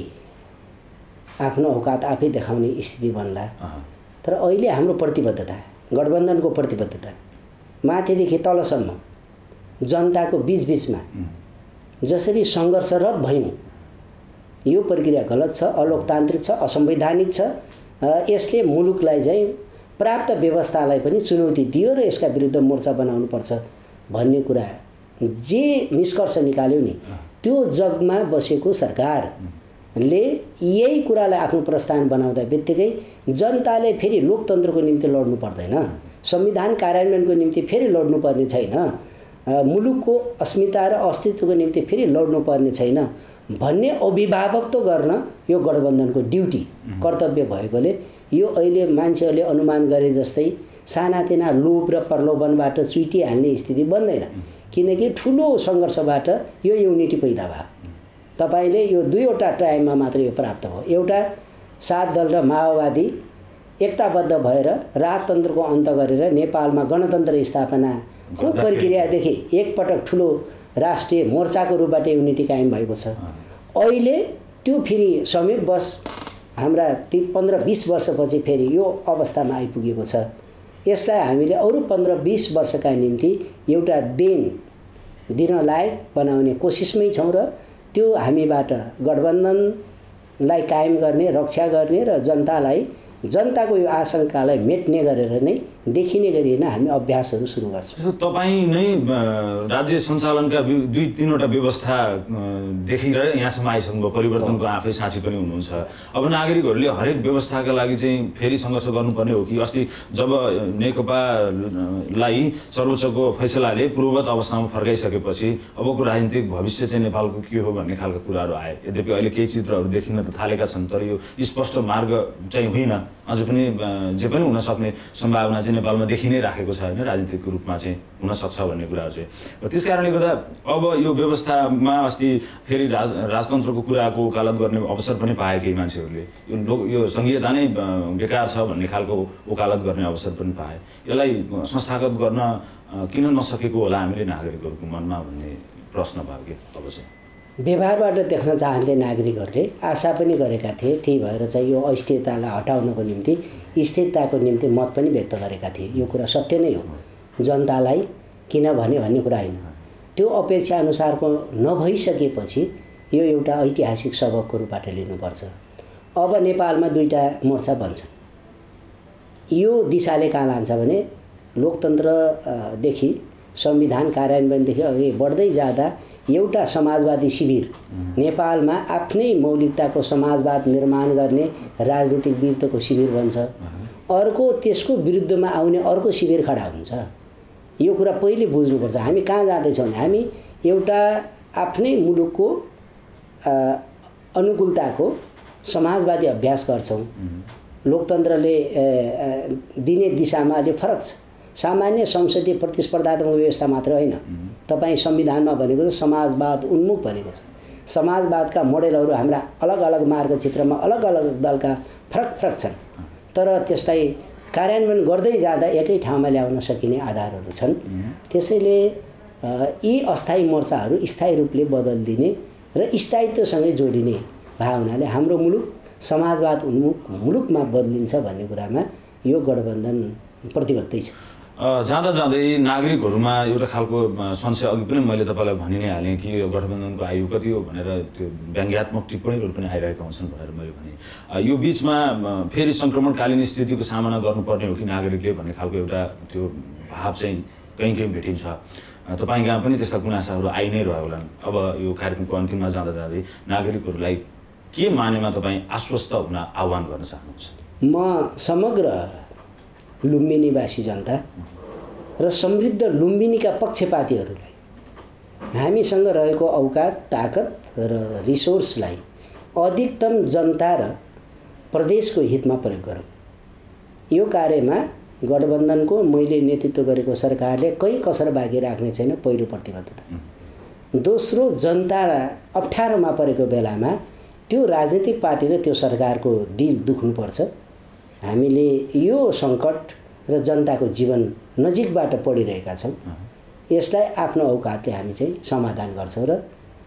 आफ्नो औकात आफै देखाउने स्थिति बन्ला। तर अहिले हाम्रो प्रतिबद्धता, गठबन्धनको प्रतिबद्धता माथिदेखि तलसम्म जनताको बिचबिचमा जसरी सङ्घर्षरत भयौँ यो प्रक्रिया गलत छ, अलोकतान्त्रिक छ, असंवैधानिक छ। यसले मुलुकलाई चाहिँ प्राप्त व्यवस्थालाई पनि चुनौती दियो र यसका विरुद्ध मोर्चा बनाउनुपर्छ भन्ने कुरा जे निष्कर्ष निकाल्यो नि, त्यो जगमा बसेको सरकारले यही कुरालाई आफ्नो प्रस्थान बनाउँदा बित्तिकै जनताले फेरि लोकतन्त्रको निम्ति लड्नु पर्दैन, संविधान कार्यान्वयनको निम्ति फेरि लड्नु पर्ने छैन, मुलुकको अस्मिता र अस्तित्वको निम्ति फेरि लड्नु पर्ने छैन भन्ने अभिभावकत्व गर्न यो गठबन्धनको ड्युटी कर्तव्य भएकोले यो अहिले मान्छेहरूले अनुमान गरे जस्तै सानातिना लोभ र प्रलोभनबाट चुइटिहाल्ने स्थिति बन्दैन, किनकि ठुलो सङ्घर्षबाट यो युनिटी पैदा भयो। तपाईँले यो दुईवटा टाइममा मात्र यो प्राप्त भयो। एउटा सात दल र माओवादी एकताबद्ध भएर राजतन्त्रको अन्त गरेर नेपालमा गणतन्त्र स्थापनाको प्रक्रियादेखि एकपटक ठुलो राष्ट्रिय मोर्चाको रूपबाट युनिटी कायम भएको छ। अहिले त्यो फेरि संयोगवश हाम्रा ती पन्ध्र बिस वर्षपछि फेरि यो अवस्थामा आइपुगेको छ। यसलाई हामीले अरू पन्ध्र बिस वर्षका निम्ति एउटा देन दिन लायक बनाउने कोसिसमै छौँ र त्यो हामीबाट गठबन्धनलाई कायम गर्ने, रक्षा गर्ने र जनतालाई जनताको यो आशंकालाई मेट्ने गरेर नै देखिने गरी नै हामी अभ्यासहरू सुरु गर्छौँ। तपाईँ नै राज्य सञ्चालनका दुई तीनवटा व्यवस्था देखेर यहाँसम्म आइसक्नुभयो, परिवर्तनको आफै साँची पनि हुनुहुन्छ। अब नागरिकहरूले हरेक व्यवस्थाका लागि चाहिँ फेरि सङ्घर्ष गर्नुपर्ने हो कि अस्ति जब नेकपालाई सर्वोच्चको फैसलाले पूर्ववत अवस्थामा फर्काइसकेपछि अबको राजनीतिक भविष्य चाहिँ नेपालको के हो भन्ने खालको कुराहरू आए। यद्यपि अहिले केही चित्रहरू देखिन त थालेका छन्, तर यो स्पष्ट मार्ग चाहिँ होइन, अझ पनि जे पनि हुन सक्ने सम्भावना चाहिँ नेपालमा देखि नै राखेको छ होइन, राजनीतिक रूपमा चाहिँ हुन सक्छ भन्ने कुराहरू चाहिँ। र त्यस कारणले गर्दा अब यो व्यवस्थामा अस्ति फेरि राज राजतन्त्रको कुराको वकालत गर्ने अवसर पनि पाए केही मान्छेहरूले। यो लोक यो संघीयता नै बेकार छ भन्ने खालको वकालत गर्ने अवसर पनि पाए। यसलाई संस्थागत गर्न किन नसकेको होला हामीले नागरिकहरूको मनमा भन्ने प्रश्न भयो कि अब चाहिँ व्यवहारबाट देख्न चाहन्थे नागरिकहरूले, आशा पनि गरेका थिए। त्यही भएर चाहिँ यो अस्थिरतालाई हटाउनको निम्ति, स्थिरताको निम्ति मत पनि व्यक्त गरेका थिए। यो कुरा सत्य नै हो, जनतालाई किन भने भन्ने कुरा होइन। त्यो अपेक्षा अनुसारको नभइसकेपछि यो एउटा ऐतिहासिक सबकको रूपबाट लिनुपर्छ। अब नेपालमा दुईटा मोर्चा बन्छन्। यो दिशाले कहाँ लान्छ भने लोकतन्त्रदेखि संविधान कार्यान्वयनदेखि अघि बढ्दै जाँदा एउटा समाजवादी शिविर नेपालमा आफ्नै मौलिकताको समाजवाद निर्माण गर्ने राजनीतिक विरुद्धको शिविर बन्छ। अर्को त्यसको विरुद्धमा आउने अर्को शिविर खडा हुन्छ। यो कुरा पहिले बुझ्नुपर्छ। हामी कहाँ जाँदैछौँ भने हामी एउटा आफ्नै मुलुकको अनुकूलताको समाजवादी अभ्यास गर्छौँ। लोकतन्त्रले दिने दिशामा अलि फरक छ। सामान्य संसदीय प्रतिस्पर्धात्मक व्यवस्था मात्र होइन, तपाईँ संविधानमा भनेको समाजवाद उन्मुख भनेको छ। समाजवादका मोडेलहरू हाम्रा अलग अलग मार्गचित्रमा अलग अलग दलका फरक फरक छन्, तर त्यसलाई कार्यान्वयन गर्दै जाँदा एकै ठाउँमा ल्याउन सकिने आधारहरू छन्। त्यसैले यी अस्थायी मोर्चाहरू स्थायी रूपले बदलिदिने र स्थायित्वसँगै जोडिने भावनाले हाम्रो मुलुक समाजवाद उन्मुख मुलुकमा बदलिन्छ भन्ने कुरामा यो गठबन्धन प्रतिबद्धै छ। जाँदा जाँदै नागरिकहरूमा एउटा खालको संशय अघि पनि मैले तपाईँलाई भनि नै हालेँ कि यो गठबन्धनको आयु कति हो भनेर त्यो व्यङ्ग्यात्मक टिप्पणीहरू पनि आइरहेका हुन्छन् भनेर मैले भने। यो बिचमा फेरि सङ्क्रमणकालीन स्थितिको सामना गर्नुपर्ने हो कि नागरिकले भन्ने खालको एउटा त्यो भाव चाहिँ कहीँ कहीँ भेटिन्छ। तपाईँ कहाँ पनि त्यस्ता गुनासाहरू आइ नै रह्यो होला। अब यो कार्यक्रमको अन्तिममा जाँदा जाँदै नागरिकहरूलाई के मानेमा तपाईँ आश्वस्त हुन आह्वान गर्न चाहनुहुन्छ? म समग्र लुम्बिनीवासी जनता र समृद्ध लुम्बिनीका पक्षपातीहरूलाई हामीसँग रहेको औकात, ताकत र रिसोर्सलाई अधिकतम जनता र प्रदेशको हितमा प्रयोग गरौँ। यो कार्यमा गठबन्धनको मैले नेतृत्व गरेको सरकारले कहीँ कसर बाँकी राख्ने छैन। पहिलो प्रतिबद्धता। दोस्रो, जनता अप्ठ्यारोमा परेको बेलामा त्यो राजनीतिक पार्टी र त्यो सरकारको दिल दुख्नुपर्छ। हामीले यो सङ्कट र जनताको जीवन नजिकबाट पढिरहेका छौँ। यसलाई आफ्नो औकातले हामी चाहिँ समाधान गर्छौँ र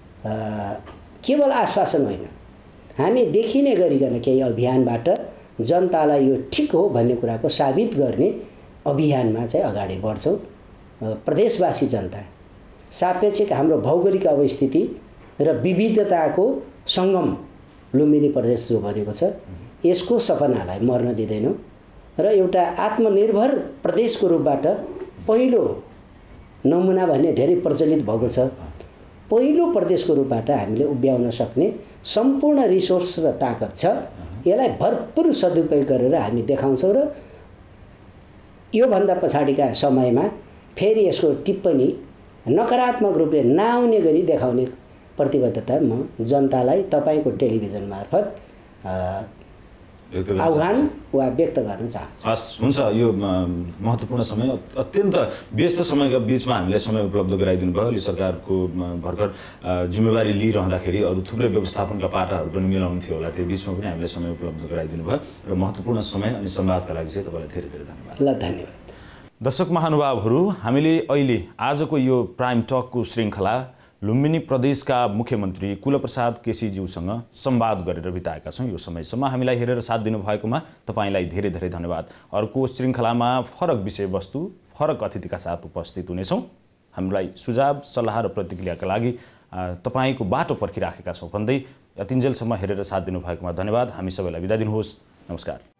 केवल आश्वासन होइन, हामी देखिने गरिकन केही अभियानबाट जनतालाई यो ठिक हो भन्ने कुराको साबित गर्ने अभियानमा चाहिँ अगाडि बढ्छौँ। प्रदेशवासी जनता सापेक्षिक हाम्रो भौगोलिक अवस्थिति र विविधताको सङ्गम लुम्बिनी प्रदेश जो बनेको छ यसको सपनालाई मर्न दिँदैनौँ र एउटा आत्मनिर्भर प्रदेशको रूपबाट पहिलो नमुना भन्ने धेरै प्रचलित भएको छ। पहिलो प्रदेशको रूपबाट हामीले उभ्याउन सक्ने सम्पूर्ण रिसोर्स र ताकत छ। यसलाई भरपुर सदुपयोग गरेर हामी देखाउँछौँ र योभन्दा पछाडिका समयमा फेरि यसको टिप्पणी नकारात्मक रूपले नआउने गरी देखाउने प्रतिबद्धता म जनतालाई तपाईँको टेलिभिजन मार्फत आह्वान वा व्यक्त गर्न चाहन्छु। हस्, हुन्छ। यो महत्त्वपूर्ण समय, अत्यन्त व्यस्त समयका बिचमा हामीलाई समय उपलब्ध गराइदिनु भयो। यो सरकारको भर्खर जिम्मेवारी लिइरहँदाखेरि अरू थुप्रै व्यवस्थापनका पाटाहरू पनि मिलाउनु थियो होला, त्यो बिचमा पनि हामीलाई समय उपलब्ध गराइदिनु भयो र महत्त्वपूर्ण समय अनि संवादका लागि चाहिँ तपाईँलाई धेरै धेरै धन्यवाद। ल, धन्यवाद। दर्शक महानुभावहरू, हामीले अहिले आजको यो प्राइम टकको श्रृङ्खला लुम्बिनी प्रदेशका मुख्यमन्त्री कुलप्रसाद केसीज्यूसँग संवाद गरेर बिताएका छौँ। यो समयसम्म हामीलाई हेरेर साथ दिनुभएकोमा तपाईँलाई धेरै धेरै धन्यवाद। अर्को श्रृङ्खलामा फरक विषयवस्तु, फरक अतिथिका साथ उपस्थित हुनेछौँ। हामीलाई सुझाव, सल्लाह र प्रतिक्रियाका लागि तपाईँको बाटो पर्खिराखेका छौँ भन्दै यतिन्जेलसम्म हेरेर साथ दिनुभएकोमा धन्यवाद। हामी सबैलाई बिदा दिनुहोस्। नमस्कार।